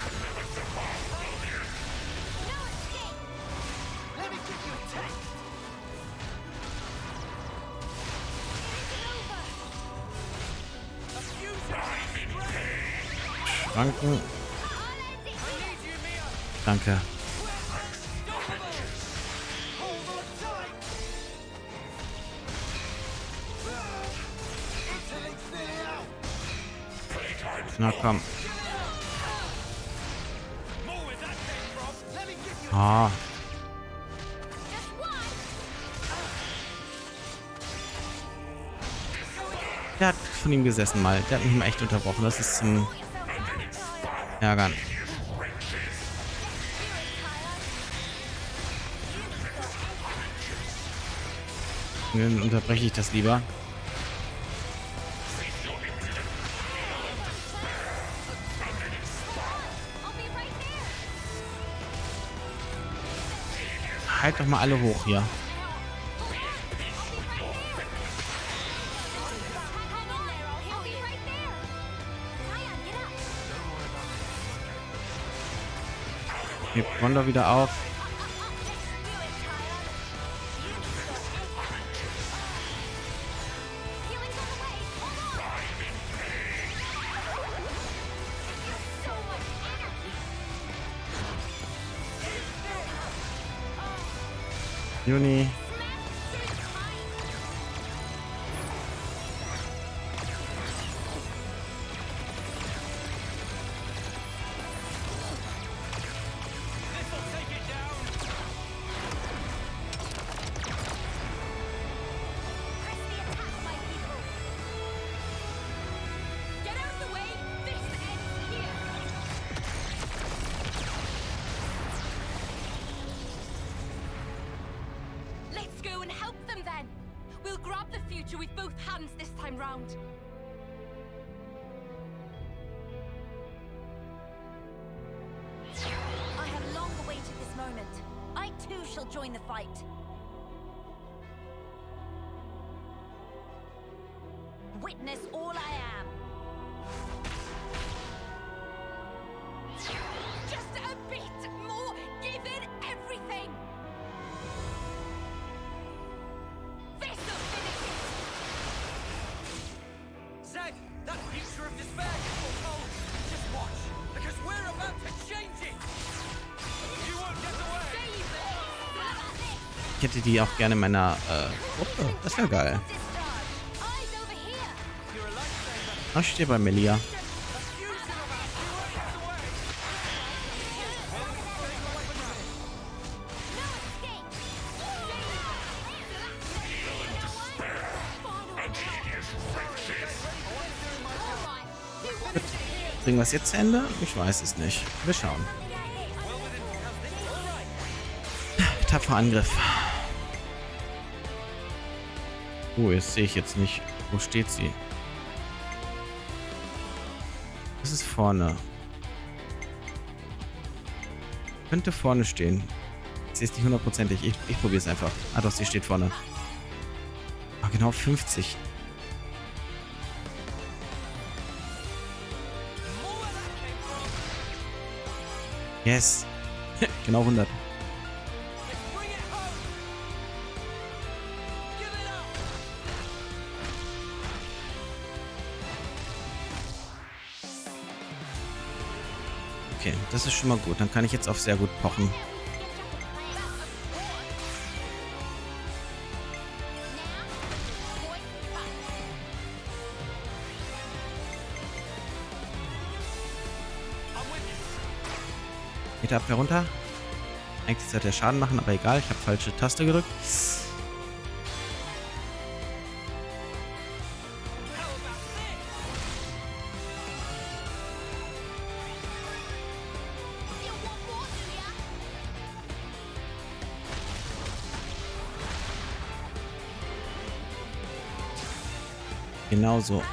Speaker 1: Schranken. Danke. Na komm. Ah. Der hat von ihm gesessen mal. Der hat mich mal echt unterbrochen. Das ist zum Ärgern. Dann unterbreche ich das lieber. Halt doch mal alle hoch hier. Wir bauen da wieder auf. Juni.
Speaker 5: With both hands this time round.
Speaker 10: I have long awaited this moment. I too shall join the fight. Witness all I am.
Speaker 5: Just a bit more. Give it everything.
Speaker 4: That future of despair is foretold. Just watch, because we're about to change it. You won't get away.
Speaker 5: Save it.
Speaker 1: Ich hätte die auch gerne in meiner äh, Gruppe. Das wäre geil. Oh, ich stehe bei Melia. Bringen wir es jetzt zu Ende? Ich weiß es nicht. Wir schauen. Tapferer Angriff. Oh, jetzt sehe ich jetzt nicht. Wo steht sie? Das ist vorne. Könnte vorne stehen. Ich sehe es nicht hundertprozentig. Ich, ich probiere es einfach. Ah doch, sie steht vorne. Ah, genau fünfzig. Yes. Genau hundert. Okay, das ist schon mal gut. Dann kann ich jetzt auf sehr gut pochen. Meter Abwehr runter. Eigentlich sollte er Schaden machen, aber egal. Ich habe falsche Taste gedrückt. Genau so.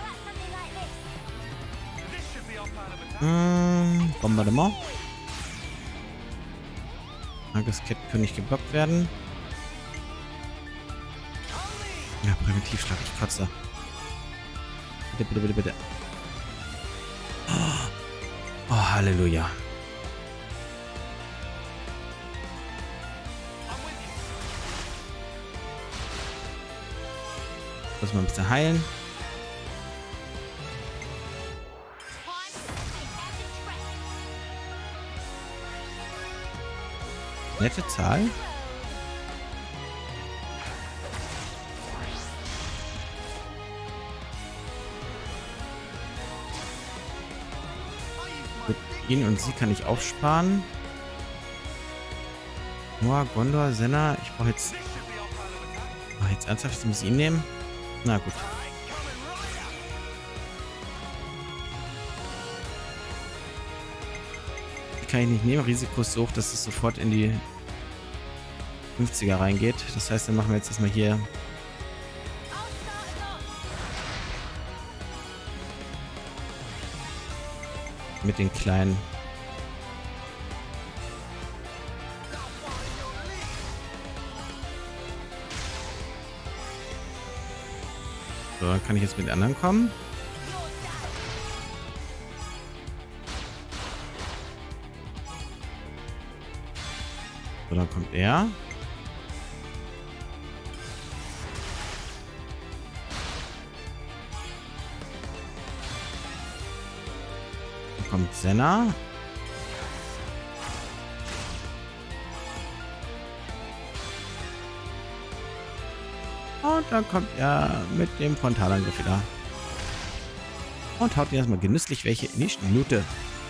Speaker 1: Hm, Bombardement. Angriffskett können nicht geblockt werden. Ja, Präventivschlag, ich kotze. Bitte, bitte, bitte, bitte. Oh, oh Halleluja. Muss mal ein bisschen heilen. Nette Zahl. Gut, ihn und sie kann ich aufsparen. Noah, Gondor, Senna. Ich brauche jetzt... Oh, jetzt ernsthaft, ich muss ihn nehmen. Na gut. Kann ich nicht nehmen. Risiko ist so hoch, dass es sofort in die fünfziger reingeht. Das heißt, dann machen wir jetzt erstmal hier mit den kleinen. So, dann kann ich jetzt mit den anderen kommen. So, dann kommt er. Dann kommt Senna. Und dann kommt er mit dem Frontalangriff wieder. Und haut ihn erstmal genüsslich welche in die Schnute.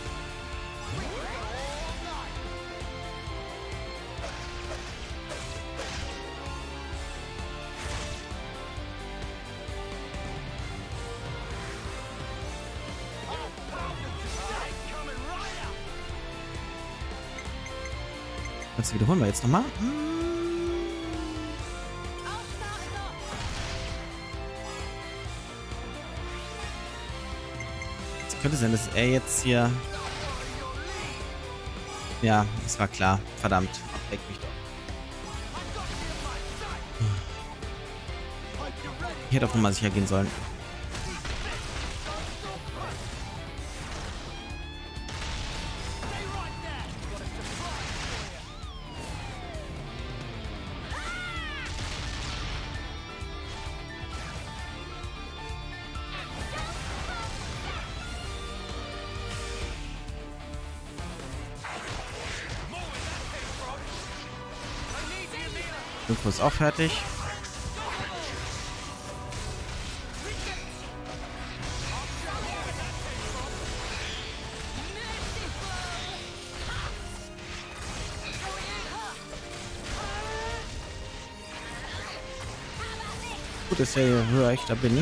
Speaker 1: Das wiederholen wir jetzt nochmal. Es könnte sein, dass er jetzt hier... Ja, es war klar. Verdammt. Leck mich doch. Ich hätte auf Nummer sicher gehen sollen. Info ist auch fertig. Gut, dass ich je höher ich da bin.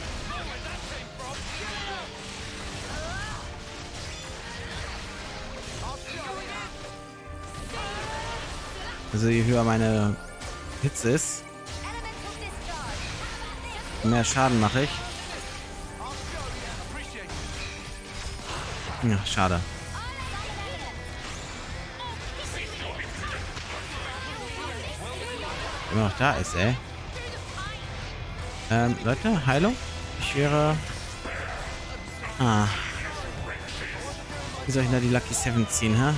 Speaker 1: Also je höher meine Hitze ist, mehr Schaden mache ich. Ja, schade. Immer noch da ist, ey. Ähm, Leute, Heilung? Ich wäre... Ah. Wie soll ich da die Lucky Seven ziehen, hä?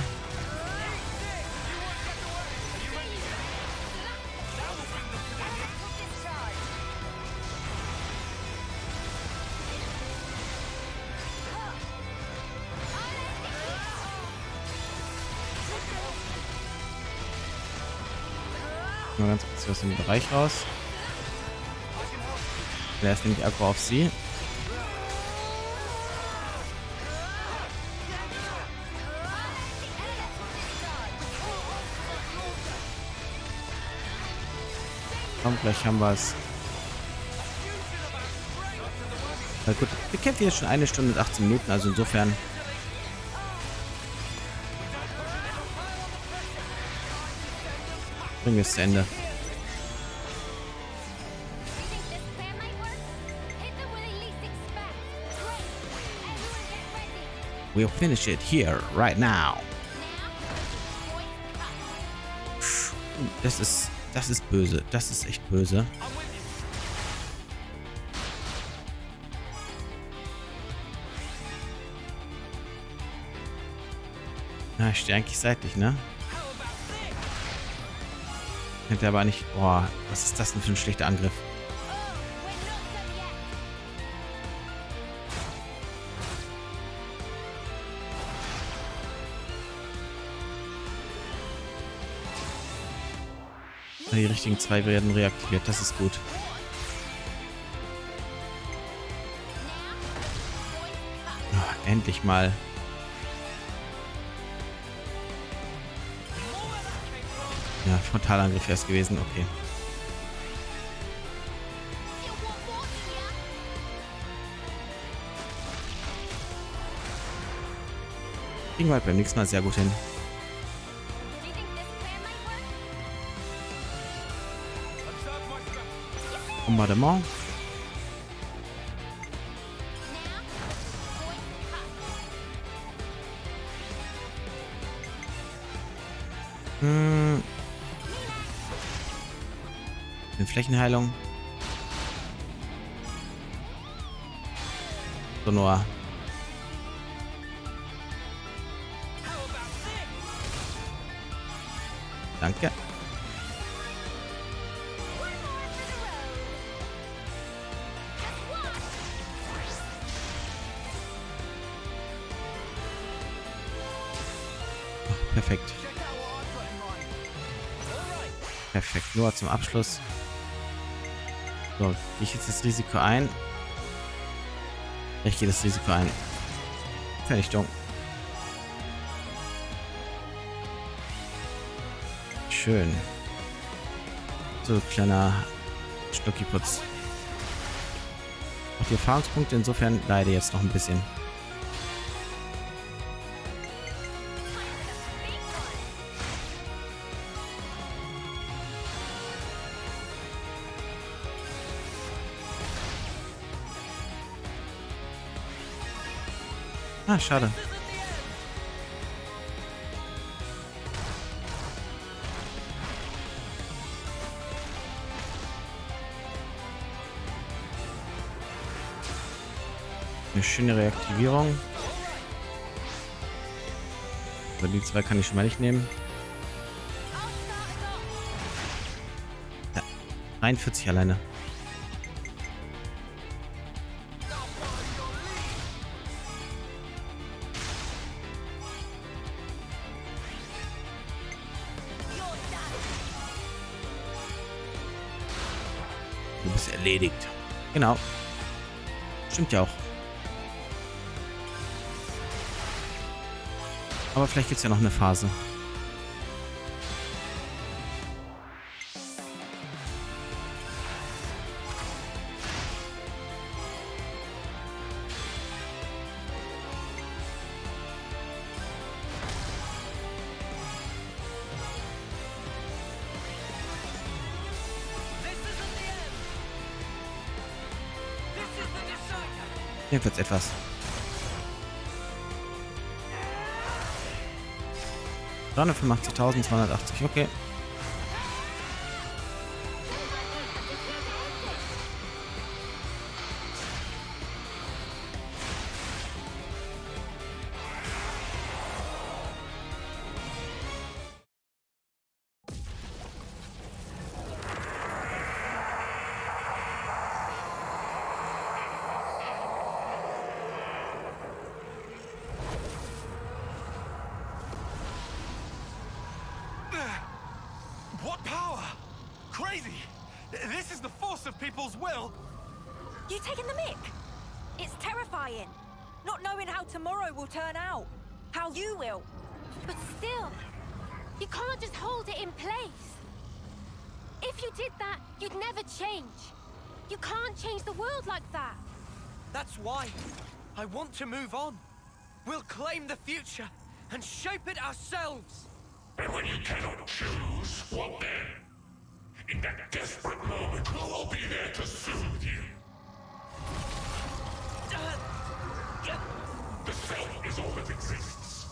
Speaker 1: Mal ganz kurz aus dem Bereich raus. Der ist nämlich Aggro auf sie. Komm, gleich haben wir es. Na gut, wir kämpfen jetzt schon eine Stunde und achtzehn Minuten, also insofern. Bringen wir es zu Ende. We'll finish it here, right now. Das ist, das ist böse. Das ist echt böse. Na, ich stehe eigentlich seitlich, ne? Hätte aber nicht... Boah, was ist das denn für ein schlechter Angriff? Die richtigen zwei werden reaktiviert, das ist gut. Oh, endlich mal. Ja, Frontalangriff wäre es gewesen, okay. Kriegen wir halt beim nächsten Mal sehr gut hin. Bombardement. Hm. Eine Flächenheilung. Sonor. Danke. Perfekt. Perfekt. Nur zum Abschluss. So, gehe ich jetzt das Risiko ein? Ich gehe das Risiko ein. Vernichtung. Schön. So, kleiner Schnuckiputz. Auch die Erfahrungspunkte insofern leider jetzt noch ein bisschen. Ah, schade. Eine schöne Reaktivierung. Aber die zwei kann ich schon mal nicht nehmen. Ja, einundvierzig alleine. Du bist erledigt. Genau. Stimmt ja auch. Aber vielleicht gibt es ja noch eine Phase. Hier wird's etwas. dreihundertfünfundachtzigtausendzweihundertachtzig, okay.
Speaker 2: What power? Crazy! This is the force of people's will!
Speaker 10: You taking the mick? It's terrifying. Not knowing how tomorrow will turn out. How you will.
Speaker 5: But still, you can't just hold it in place. If you did that, you'd never change. You can't change the world like that.
Speaker 4: That's why I want to move on. We'll claim the future and shape it ourselves.
Speaker 9: And when you cannot choose, what then? In that desperate moment, who will be there to soothe you? The self is all that exists.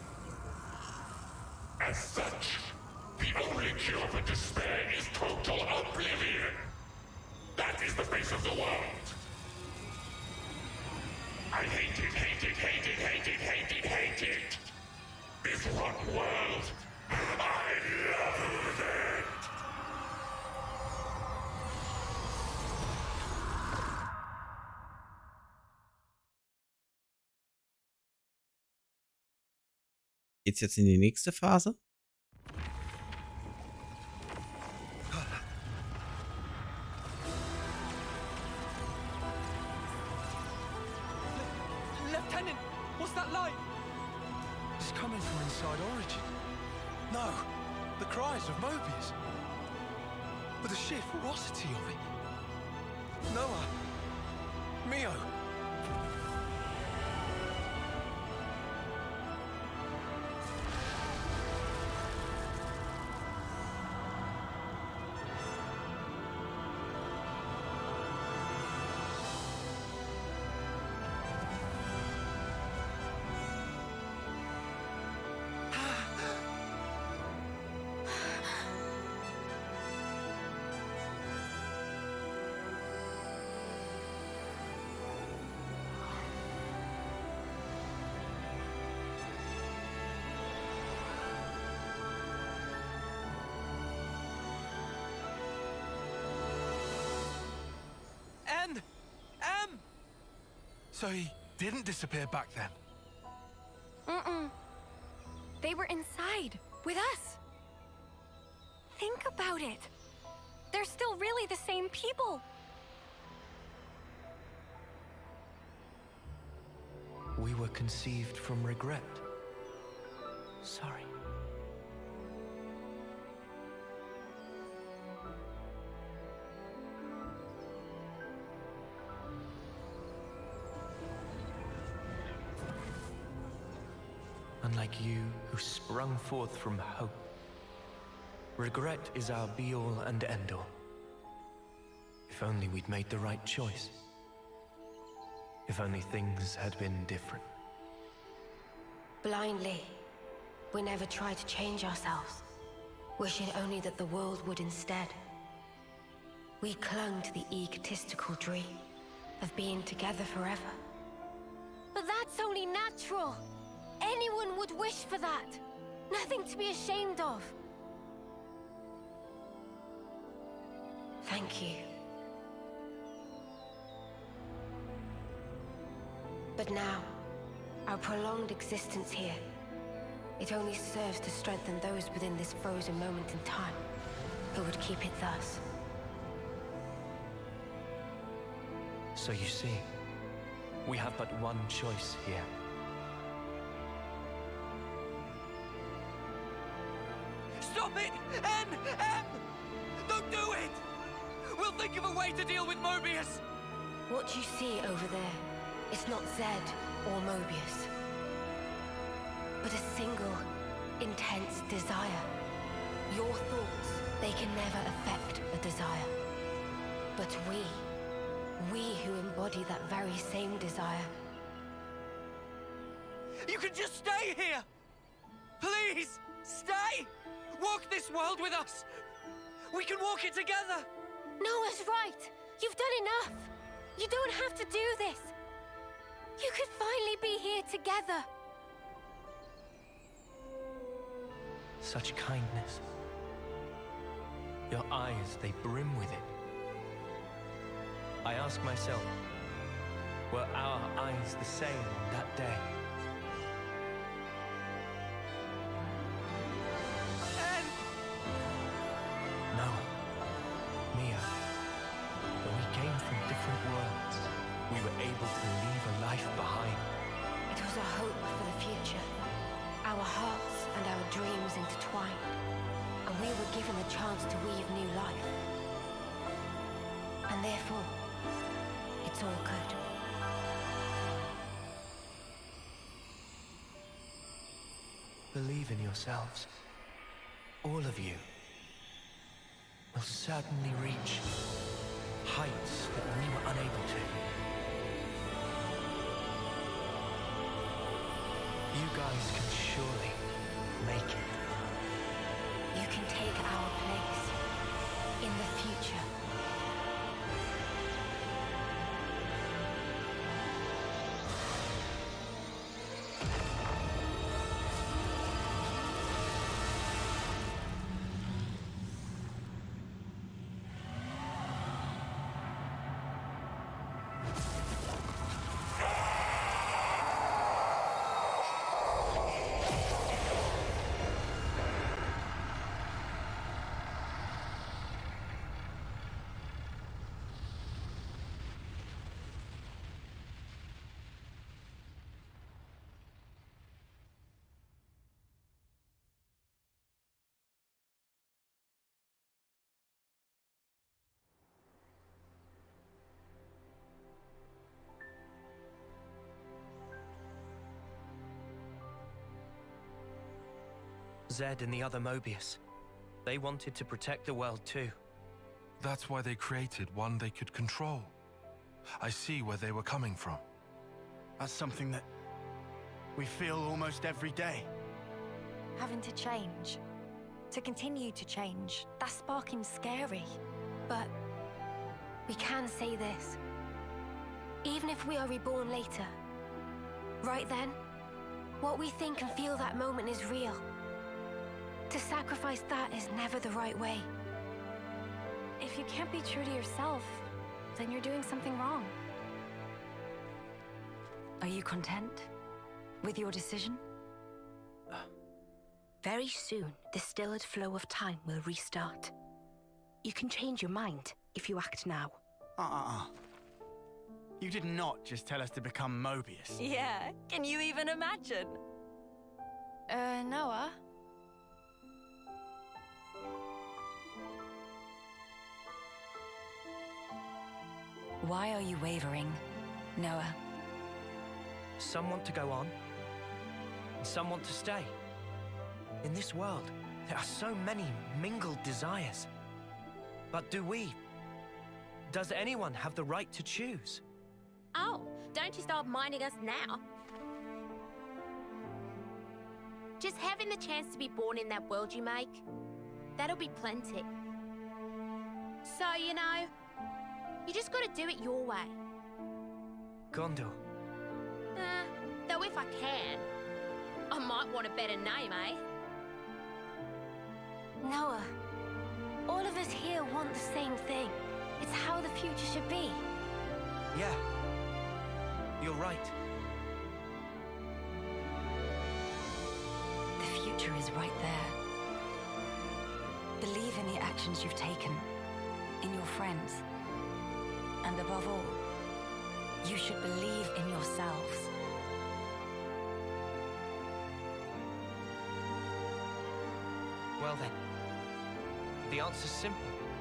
Speaker 9: As such, the only cure for despair is total oblivion. That is the face of the world. I hate it, hate it, hate it, hate it, hate it, hate it. This rotten world. I love it!
Speaker 1: Geht's jetzt in die nächste Phase?
Speaker 2: Lieutenant, what's that light? It's coming from inside Origin. No, the cries of Mobius. But the sheer ferocity of it. Noah. Mio. M! M! So he didn't disappear back then?
Speaker 5: Mm-mm. They were inside, with us. Think about it. They're still really the same people.
Speaker 4: We were conceived from regret. Sorry. Unlike you, who sprung forth from hope, regret is our be-all and end-all. If only we'd made the right choice. If only things had been different.
Speaker 5: Blindly, we never tried to change ourselves, wishing only that the world would instead. We clung to the egotistical dream of being together forever. But that's only natural. Anyone would wish for that. Nothing to be ashamed of. Thank you. But now, our prolonged existence here, it only serves to strengthen those within this frozen moment in time who would keep it thus.
Speaker 4: So you see, we have but one choice here. Stop it! N! M! Don't do it! We'll think of a way to deal with Mobius!
Speaker 5: What you see over there, it's not Zed or Mobius, but a single, intense desire. Your thoughts, they can never affect a desire. But we, we who embody that very same desire.
Speaker 4: You can just stay here! Please, stay! Walk this world with us! We can walk it together!
Speaker 5: Noah's right! You've done enough! You don't have to do this! You could finally be here together!
Speaker 4: Such kindness. Your eyes, they brim with it. I ask myself, were our eyes the same on that day? And... Noah, Mia, when we came from different worlds, we were able to leave a life behind.
Speaker 5: It was a hope for the future. Our hearts and our dreams intertwined, and we were given the chance to weave new life. And therefore, it's all good.
Speaker 4: Believe in yourselves. All of you will certainly reach heights that we were unable to. You guys can surely make it.
Speaker 5: You can take our place in the future.
Speaker 4: Zed and the other Mobius, they wanted to protect the world too.
Speaker 11: That's why they created one they could control. I see where they were coming from.
Speaker 7: That's something that we feel almost every day.
Speaker 10: Having to change. To continue to change.
Speaker 5: That's sparking scary. But we can say this. Even if we are reborn later, right then, what we think and feel that moment is real. To sacrifice that is never the right way.
Speaker 8: If you can't be true to yourself, then you're doing something wrong.
Speaker 10: Are you content with your decision?
Speaker 5: Very soon, the stilled flow of time will restart. You can change your mind if you act now.
Speaker 7: Uh-uh-uh. You did not just tell us to become Mobius.
Speaker 10: Yeah, can you even imagine?
Speaker 8: Uh, Noah?
Speaker 10: Why are you wavering, Noah?
Speaker 4: Some want to go on, and some want to stay. In this world, there are so many mingled desires. But do we? Does anyone have the right to choose?
Speaker 12: Oh, don't you start minding us now. Just having the chance to be born in that world you make, that'll be plenty. So, you know, you just gotta do it your way.
Speaker 4: Gondor.
Speaker 12: Uh, though if I can, I might want a better name, eh?
Speaker 5: Noah, all of us here want the same thing. It's how the future should be.
Speaker 4: Yeah, you're right.
Speaker 10: The future is right there. Believe in the actions you've taken, in your friends, and above all, You should believe in yourselves.
Speaker 4: Well then, the answer's simple.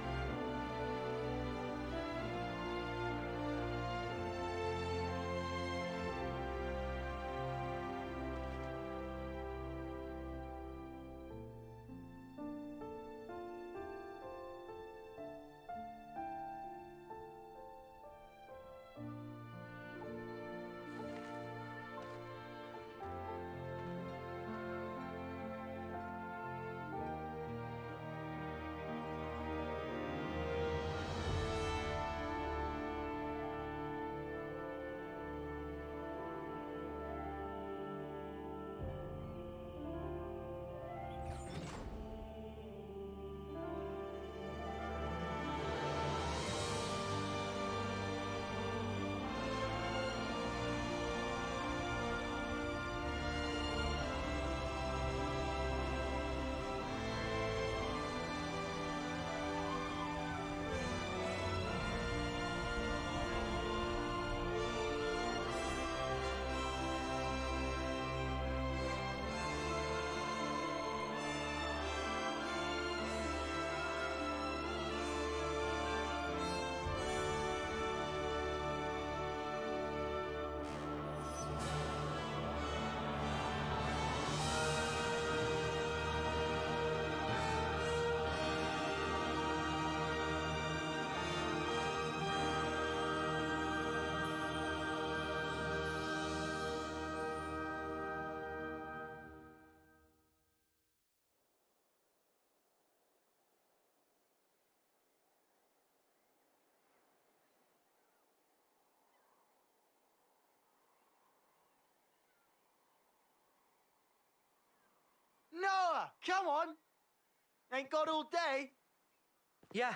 Speaker 7: Noah, come on! Ain't got all day.
Speaker 4: Yeah,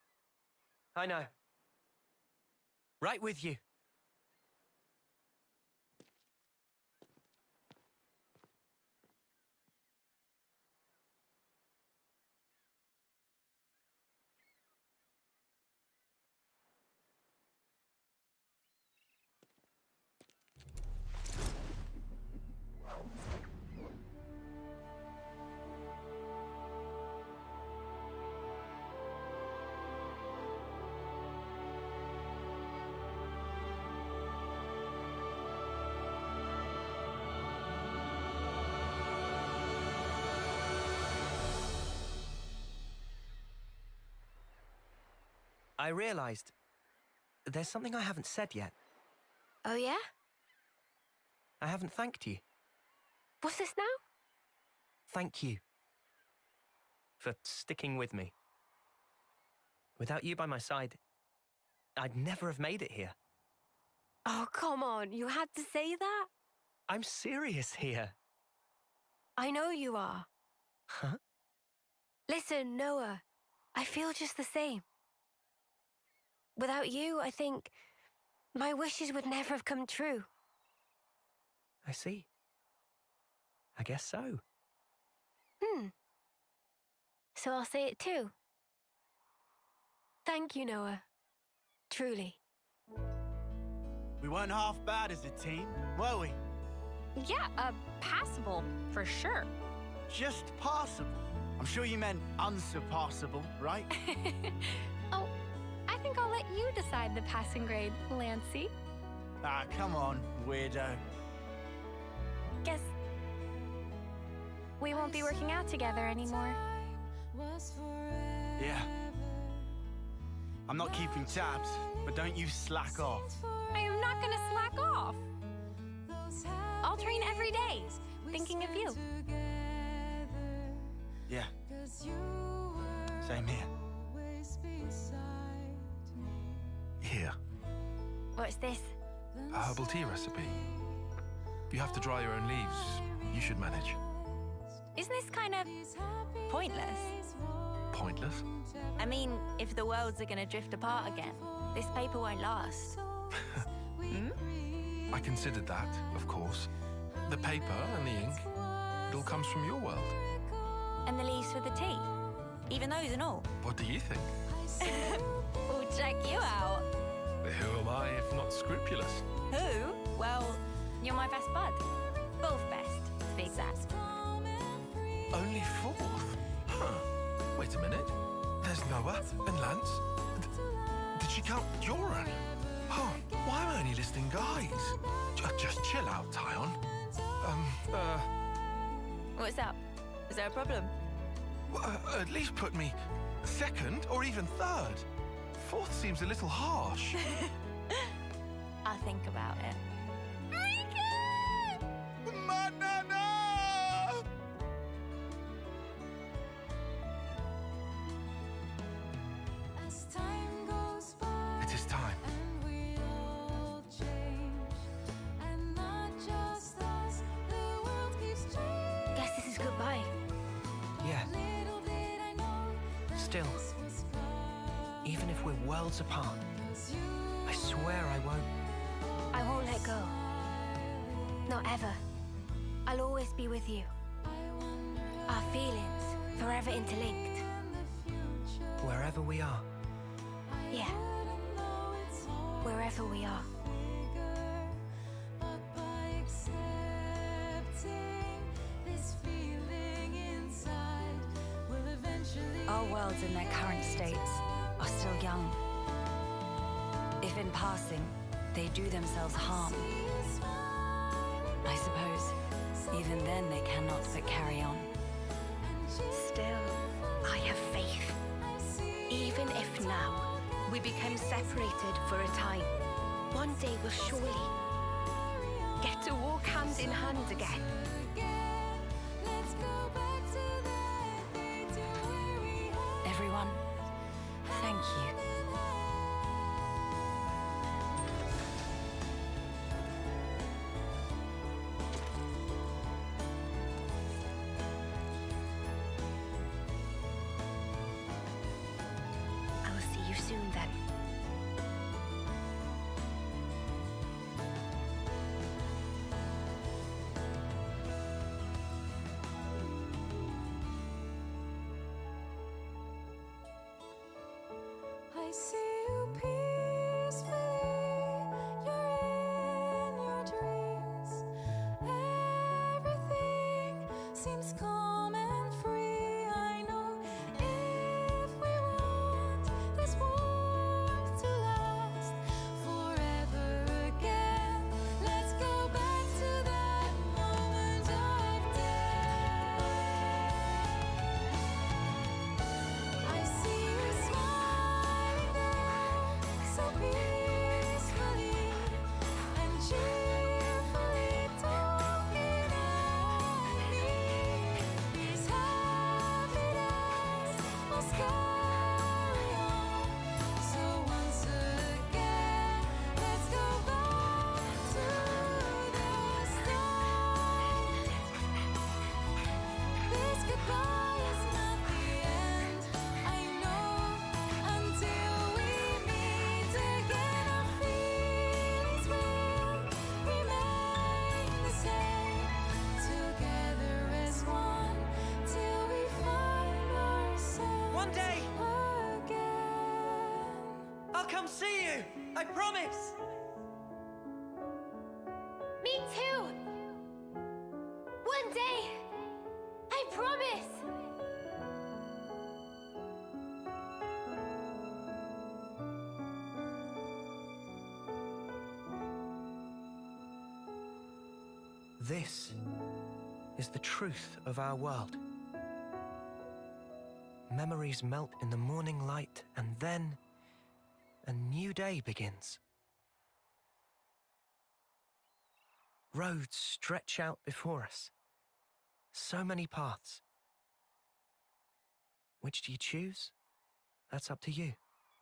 Speaker 4: I know. Right with you. I realized there's something I haven't said yet.
Speaker 5: Oh, yeah?
Speaker 4: I haven't thanked you.
Speaker 5: What's this now?
Speaker 4: Thank you for sticking with me. Without you by my side, I'd never have made it here.
Speaker 5: Oh, come on. You had to say that?
Speaker 4: I'm serious here.
Speaker 5: I know you are.
Speaker 4: Huh?
Speaker 5: Listen, Noah, I feel just the same. Without you, I think my wishes would never have come true.
Speaker 4: I see. I guess so.
Speaker 5: Hmm. So I'll say it too. Thank you, Noah. Truly.
Speaker 7: We weren't half bad as a team, were we?
Speaker 13: Yeah, uh, passable, for sure.
Speaker 7: Just passable. I'm sure you meant unsurpassable, right?
Speaker 13: Oh, I think I'll let you decide the passing grade, Lancy.
Speaker 7: Ah, come on, weirdo.
Speaker 13: Guess we won't be working out together anymore.
Speaker 7: Yeah. I'm not keeping tabs, but don't you slack off.
Speaker 13: I am not gonna slack off. I'll train every day, thinking of you.
Speaker 7: Yeah. Same here.
Speaker 11: Here,
Speaker 5: What's this?
Speaker 11: a herbal tea recipe. You have to dry your own leaves. You should manage.
Speaker 10: Isn't this kind of pointless?
Speaker 11: Pointless?
Speaker 10: I mean, if the worlds are gonna drift apart again, this paper won't last. Hmm?
Speaker 11: I considered that, of course. The paper and the ink, it all comes from your world.
Speaker 10: And the leaves for the tea? Even those and all?
Speaker 11: What do you think?
Speaker 10: We'll check you out.
Speaker 11: Who am I if not scrupulous?
Speaker 13: my best bud. Fourth best, to be exact.
Speaker 11: Only fourth? Huh. Wait a minute. There's Noah and Lance. D did she count Joran? Huh. Why am I only listing guys? J just chill out, Tyon. Um, uh...
Speaker 13: What's up? Is there a problem?
Speaker 11: Uh, at least put me second or even third. Fourth seems a little harsh.
Speaker 13: I'll think about it.
Speaker 11: Banana!
Speaker 14: As time goes by,
Speaker 11: It is time.
Speaker 14: and we all change, and not just us, the world keeps changing.
Speaker 5: Guess this is goodbye.
Speaker 4: Yeah,
Speaker 14: Little did I know that
Speaker 4: still,
Speaker 14: this was coming.
Speaker 4: even if we're worlds apart, I swear I won't.
Speaker 5: I won't let go. Not ever. I'll always be with you. Our feelings forever interlinked.
Speaker 4: Wherever we are.
Speaker 5: Yeah. Wherever we are.
Speaker 14: But by accepting this feeling inside, will eventually.
Speaker 10: Our worlds in their current states are still young. If in passing, they do themselves harm, I suppose even then they cannot but carry on.
Speaker 5: Still, I have faith. Even if now we become separated for a time, one day we'll surely get to walk hand in hand again.
Speaker 14: Let's go back to that day to where we had.
Speaker 10: Everyone, thank you.
Speaker 5: I will see you soon then.
Speaker 14: I see you peacefully, you're in your dreams. Everything seems calm and free. I know if we want this warmth to last forever again, let's go back to that moment of death. I see you smiling now, so peacefully and cheerfully talking at me. These happy days must carry on. So once again, let's go back to the start. This goodbye is not the end, I know. Until we meet again, our feelings will remain the same. Together as one, till we find ourselves
Speaker 4: One day,
Speaker 14: again.
Speaker 4: I'll come see you. I promise.
Speaker 5: Me too! One day! I promise!
Speaker 4: This is the truth of our world. Memories melt in the morning light, and then a new day begins. Roads stretch out before us. So many paths. Which do you choose? That's up to you.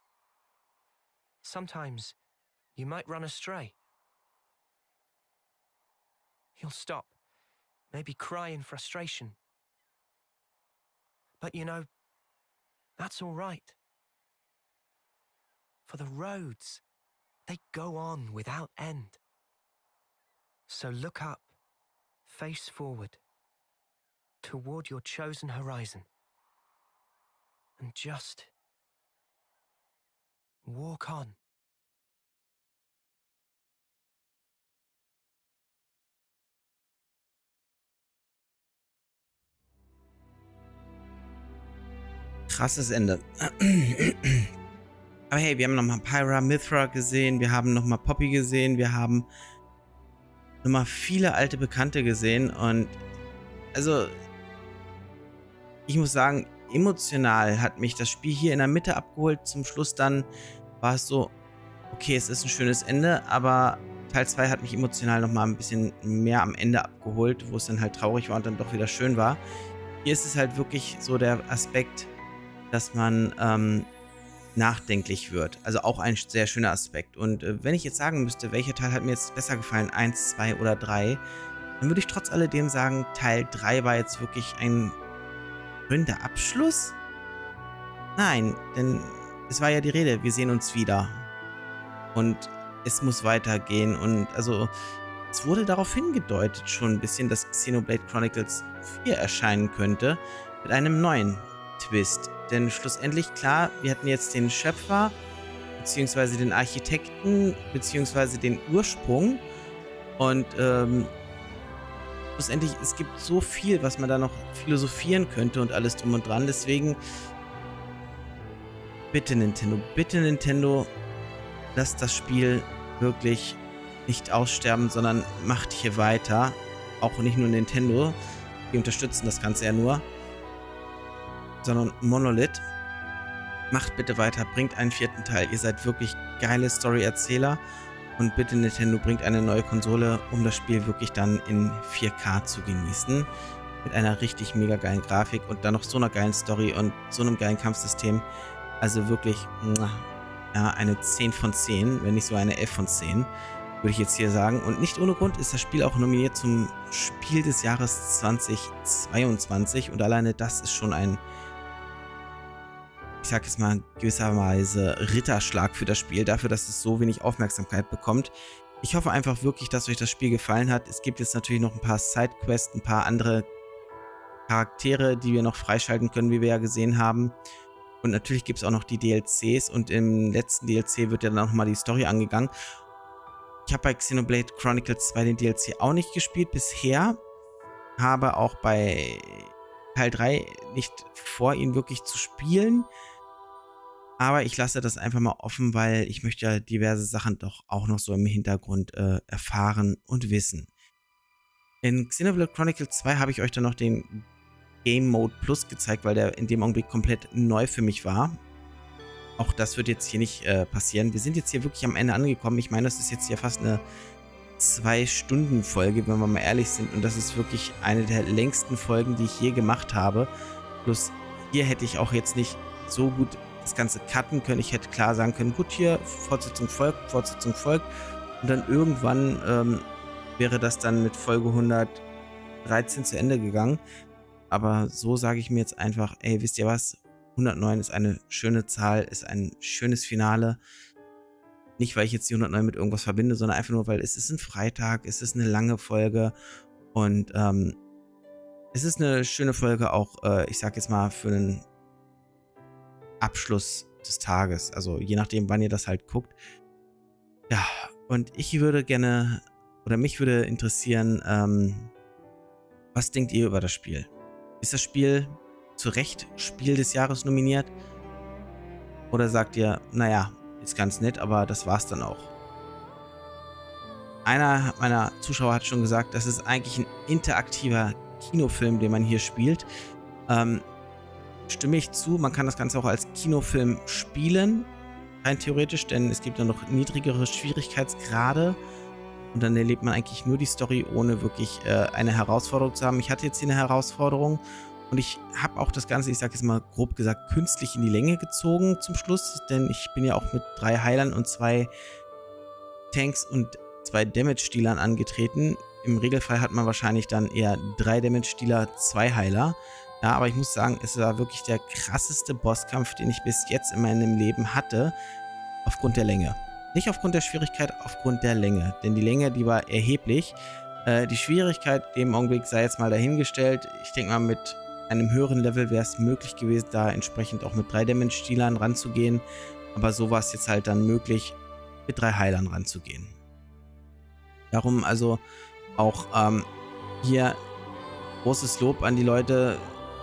Speaker 4: Sometimes you might run astray. You'll stop, maybe cry in frustration. But you know, that's all right. For the roads, they go on without end. So look up, face forward, toward your chosen horizon, and just walk on.
Speaker 1: krasses Ende. Aber hey, wir haben nochmal Pyra, Mithra gesehen, wir haben nochmal Poppy gesehen, wir haben nochmal viele alte Bekannte gesehen und also ich muss sagen, emotional hat mich das Spiel hier in der Mitte abgeholt. Zum Schluss dann war es so, okay, es ist ein schönes Ende, aber Teil zwei hat mich emotional nochmal ein bisschen mehr am Ende abgeholt, wo es dann halt traurig war und dann doch wieder schön war. Hier ist es halt wirklich so der Aspekt, dass man ähm, nachdenklich wird. Also auch ein sehr schöner Aspekt. Und äh, wenn ich jetzt sagen müsste, welcher Teil hat mir jetzt besser gefallen, eins, zwei oder drei, dann würde ich trotz alledem sagen, Teil drei war jetzt wirklich ein krönender Abschluss? Nein, denn es war ja die Rede, wir sehen uns wieder. Und es muss weitergehen. Und also es wurde darauf hingedeutet schon ein bisschen, dass Xenoblade Chronicles vier erscheinen könnte mit einem neuen Twist. Denn schlussendlich, klar, wir hatten jetzt den Schöpfer, beziehungsweise den Architekten, beziehungsweise den Ursprung. Und ähm, schlussendlich, es gibt so viel, was man da noch philosophieren könnte und alles drum und dran. Deswegen, bitte Nintendo, bitte Nintendo, lasst das Spiel wirklich nicht aussterben, sondern macht hier weiter. Auch nicht nur Nintendo, die unterstützen das Ganze ja nur, sondern Monolith. Macht bitte weiter, bringt einen vierten Teil. Ihr seid wirklich geile Story-Erzähler. Und bitte Nintendo, bringt eine neue Konsole, um das Spiel wirklich dann in vier K zu genießen. Mit einer richtig mega geilen Grafik und dann noch so einer geilen Story und so einem geilen Kampfsystem. Also wirklich, ja, eine zehn von zehn, wenn nicht so eine elf von zehn, würde ich jetzt hier sagen. Und nicht ohne Grund ist das Spiel auch nominiert zum Spiel des Jahres zweitausendzweiundzwanzig. Und alleine das ist schon ein, ich sag jetzt mal, gewisserweise Ritterschlag für das Spiel, dafür, dass es so wenig Aufmerksamkeit bekommt. Ich hoffe einfach wirklich, dass euch das Spiel gefallen hat. Es gibt jetzt natürlich noch ein paar Sidequests, ein paar andere Charaktere, die wir noch freischalten können, wie wir ja gesehen haben. Und natürlich gibt es auch noch die D L Cs und im letzten D L C wird ja dann nochmal die Story angegangen. Ich habe bei Xenoblade Chronicles zwei den D L C auch nicht gespielt bisher, habe auch bei Teil drei nicht vor, ihn wirklich zu spielen. Aber ich lasse das einfach mal offen, weil ich möchte ja diverse Sachen doch auch noch so im Hintergrund äh, erfahren und wissen. In Xenoblade Chronicles zwei habe ich euch dann noch den Game Mode Plus gezeigt, weil der in dem Augenblick komplett neu für mich war. Auch das wird jetzt hier nicht äh, passieren. Wir sind jetzt hier wirklich am Ende angekommen. Ich meine, das ist jetzt hier fast eine zwei Stunden Folge, wenn wir mal ehrlich sind. Und das ist wirklich eine der längsten Folgen, die ich je gemacht habe. Plus hier hätte ich auch jetzt nicht so gut das Ganze cutten können. Ich hätte klar sagen können, gut, hier Fortsetzung folgt, Fortsetzung folgt. Und dann irgendwann ähm, wäre das dann mit Folge hundertdreizehn zu Ende gegangen. Aber so sage ich mir jetzt einfach, ey, wisst ihr was? hundertneun ist eine schöne Zahl, ist ein schönes Finale. Nicht, weil ich jetzt die hundertneun mit irgendwas verbinde, sondern einfach nur, weil es ist ein Freitag, es ist eine lange Folge und ähm, es ist eine schöne Folge auch, äh, ich sag jetzt mal, für einen Abschluss des Tages. Also je nachdem, wann ihr das halt guckt. Ja, und ich würde gerne, oder mich würde interessieren, ähm, was denkt ihr über das Spiel? Ist das Spiel zu Recht Spiel des Jahres nominiert? Oder sagt ihr, naja, ist ganz nett, aber das war's dann auch? Einer meiner Zuschauer hat schon gesagt, das ist eigentlich ein interaktiver Kinofilm, den man hier spielt. Ähm, stimme ich zu, man kann das Ganze auch als Kinofilm spielen, rein theoretisch, denn es gibt ja noch niedrigere Schwierigkeitsgrade. Und dann erlebt man eigentlich nur die Story, ohne wirklich äh, eine Herausforderung zu haben. Ich hatte jetzt hier eine Herausforderung und ich habe auch das Ganze, ich sage jetzt mal grob gesagt, künstlich in die Länge gezogen zum Schluss. Denn ich bin ja auch mit drei Heilern und zwei Tanks und zwei Damage-Dealern angetreten. Im Regelfall hat man wahrscheinlich dann eher drei Damage-Dealer, zwei Heiler. Ja, aber ich muss sagen, es war wirklich der krasseste Bosskampf, den ich bis jetzt in meinem Leben hatte, aufgrund der Länge. Nicht aufgrund der Schwierigkeit, aufgrund der Länge. Denn die Länge, die war erheblich. Äh, die Schwierigkeit im Augenblick sei jetzt mal dahingestellt. Ich denke mal, mit einem höheren Level wäre es möglich gewesen, da entsprechend auch mit drei Damage-Dealern ranzugehen. Aber so war es jetzt halt dann möglich, mit drei Heilern ranzugehen. Darum also auch ähm, hier großes Lob an die Leute,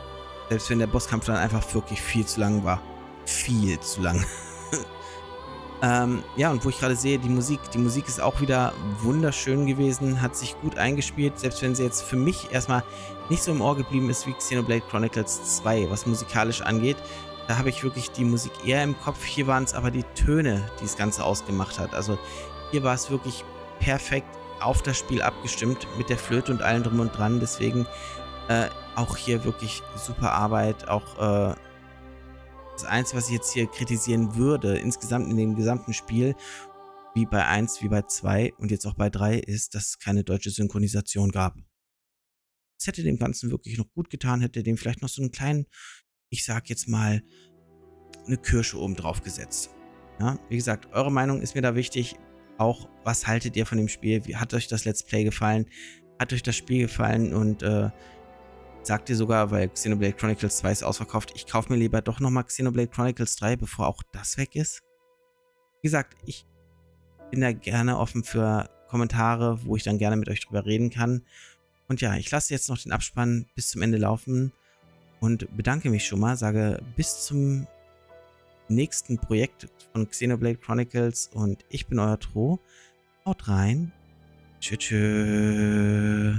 Speaker 1: Selbst wenn der Bosskampf dann einfach wirklich viel zu lang war. Viel zu lang. ähm, ja, und wo ich gerade sehe, die Musik, die Musik ist auch wieder wunderschön gewesen, hat sich gut eingespielt, selbst wenn sie jetzt für mich erstmal nicht so im Ohr geblieben ist wie Xenoblade Chronicles zwei, was musikalisch angeht. Da habe ich wirklich die Musik eher im Kopf. Hier waren es aber die Töne, die das Ganze ausgemacht hat. Also hier war es wirklich perfekt auf das Spiel abgestimmt, mit der Flöte und allem drum und dran. Deswegen äh, auch hier wirklich super Arbeit. Auch äh, das Einzige, was ich jetzt hier kritisieren würde, insgesamt in dem gesamten Spiel, wie bei eins, wie bei zwei und jetzt auch bei drei, ist, dass es keine deutsche Synchronisation gab. Es hätte dem Ganzen wirklich noch gut getan, hätte dem vielleicht noch so einen kleinen, ich sag jetzt mal, eine Kirsche oben drauf gesetzt. Ja, wie gesagt, eure Meinung ist mir da wichtig. Auch, was haltet ihr von dem Spiel? Wie hat euch das Let's Play gefallen? Hat euch das Spiel gefallen? Und äh, sagt ihr sogar, weil Xenoblade Chronicles zwei ist ausverkauft, ich kaufe mir lieber doch nochmal Xenoblade Chronicles drei, bevor auch das weg ist? Wie gesagt, ich bin da gerne offen für Kommentare, wo ich dann gerne mit euch drüber reden kann. Und ja, ich lasse jetzt noch den Abspann bis zum Ende laufen und bedanke mich schon mal, sage bis zum nächsten Projekt von Xenoblade Chronicles und ich bin euer Tro. Haut rein. Tschüss. Tschüss.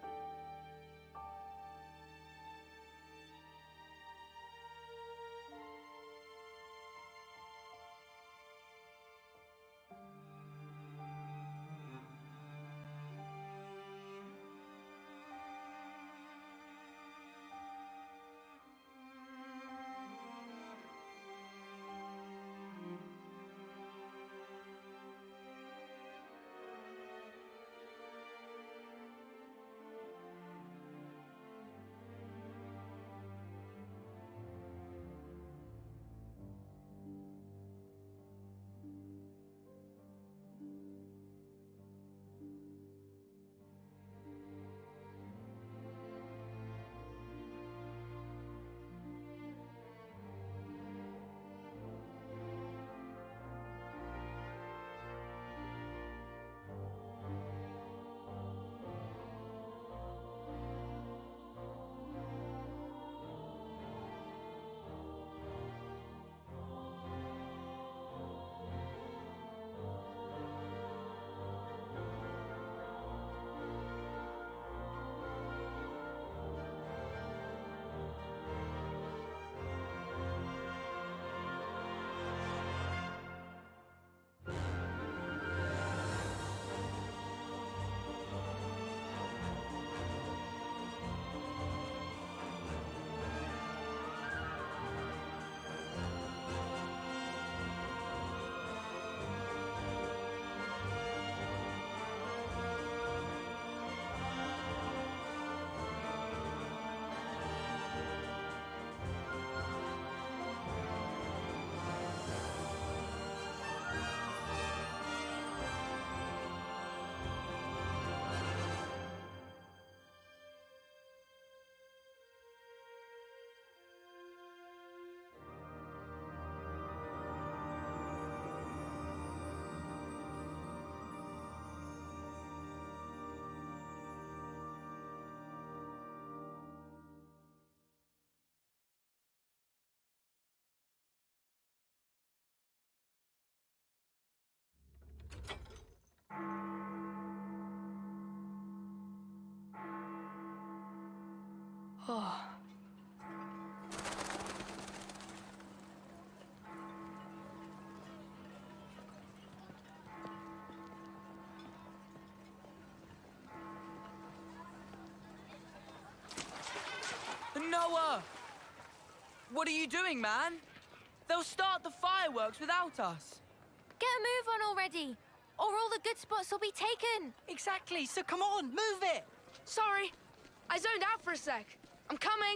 Speaker 13: Oh.
Speaker 4: Noah! What are you doing, man? They'll start the fireworks without us.
Speaker 12: Get a move on already, or all the good spots will be taken.
Speaker 4: Exactly, so come on, move it!
Speaker 13: Sorry, I zoned out for a sec. I'm coming.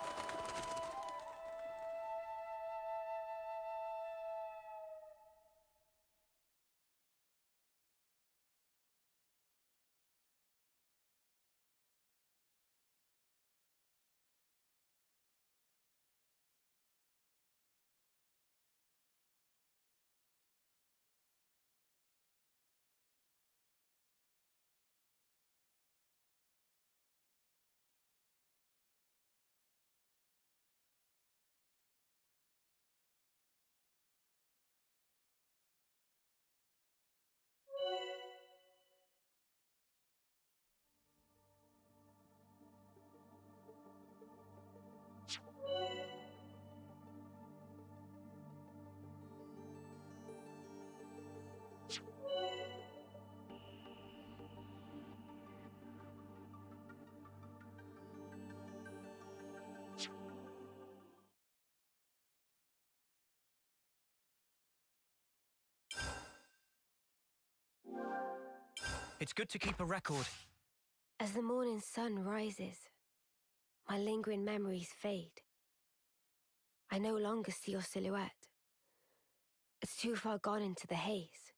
Speaker 4: It's good to keep a record.
Speaker 5: As the morning sun rises, my lingering memories fade. I no longer see your silhouette. It's too far gone into the haze.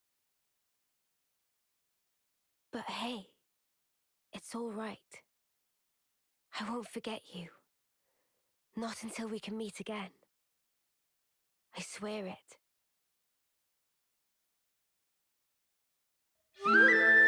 Speaker 5: But hey, it's all right. I won't forget you. Not until we can meet again. I swear it.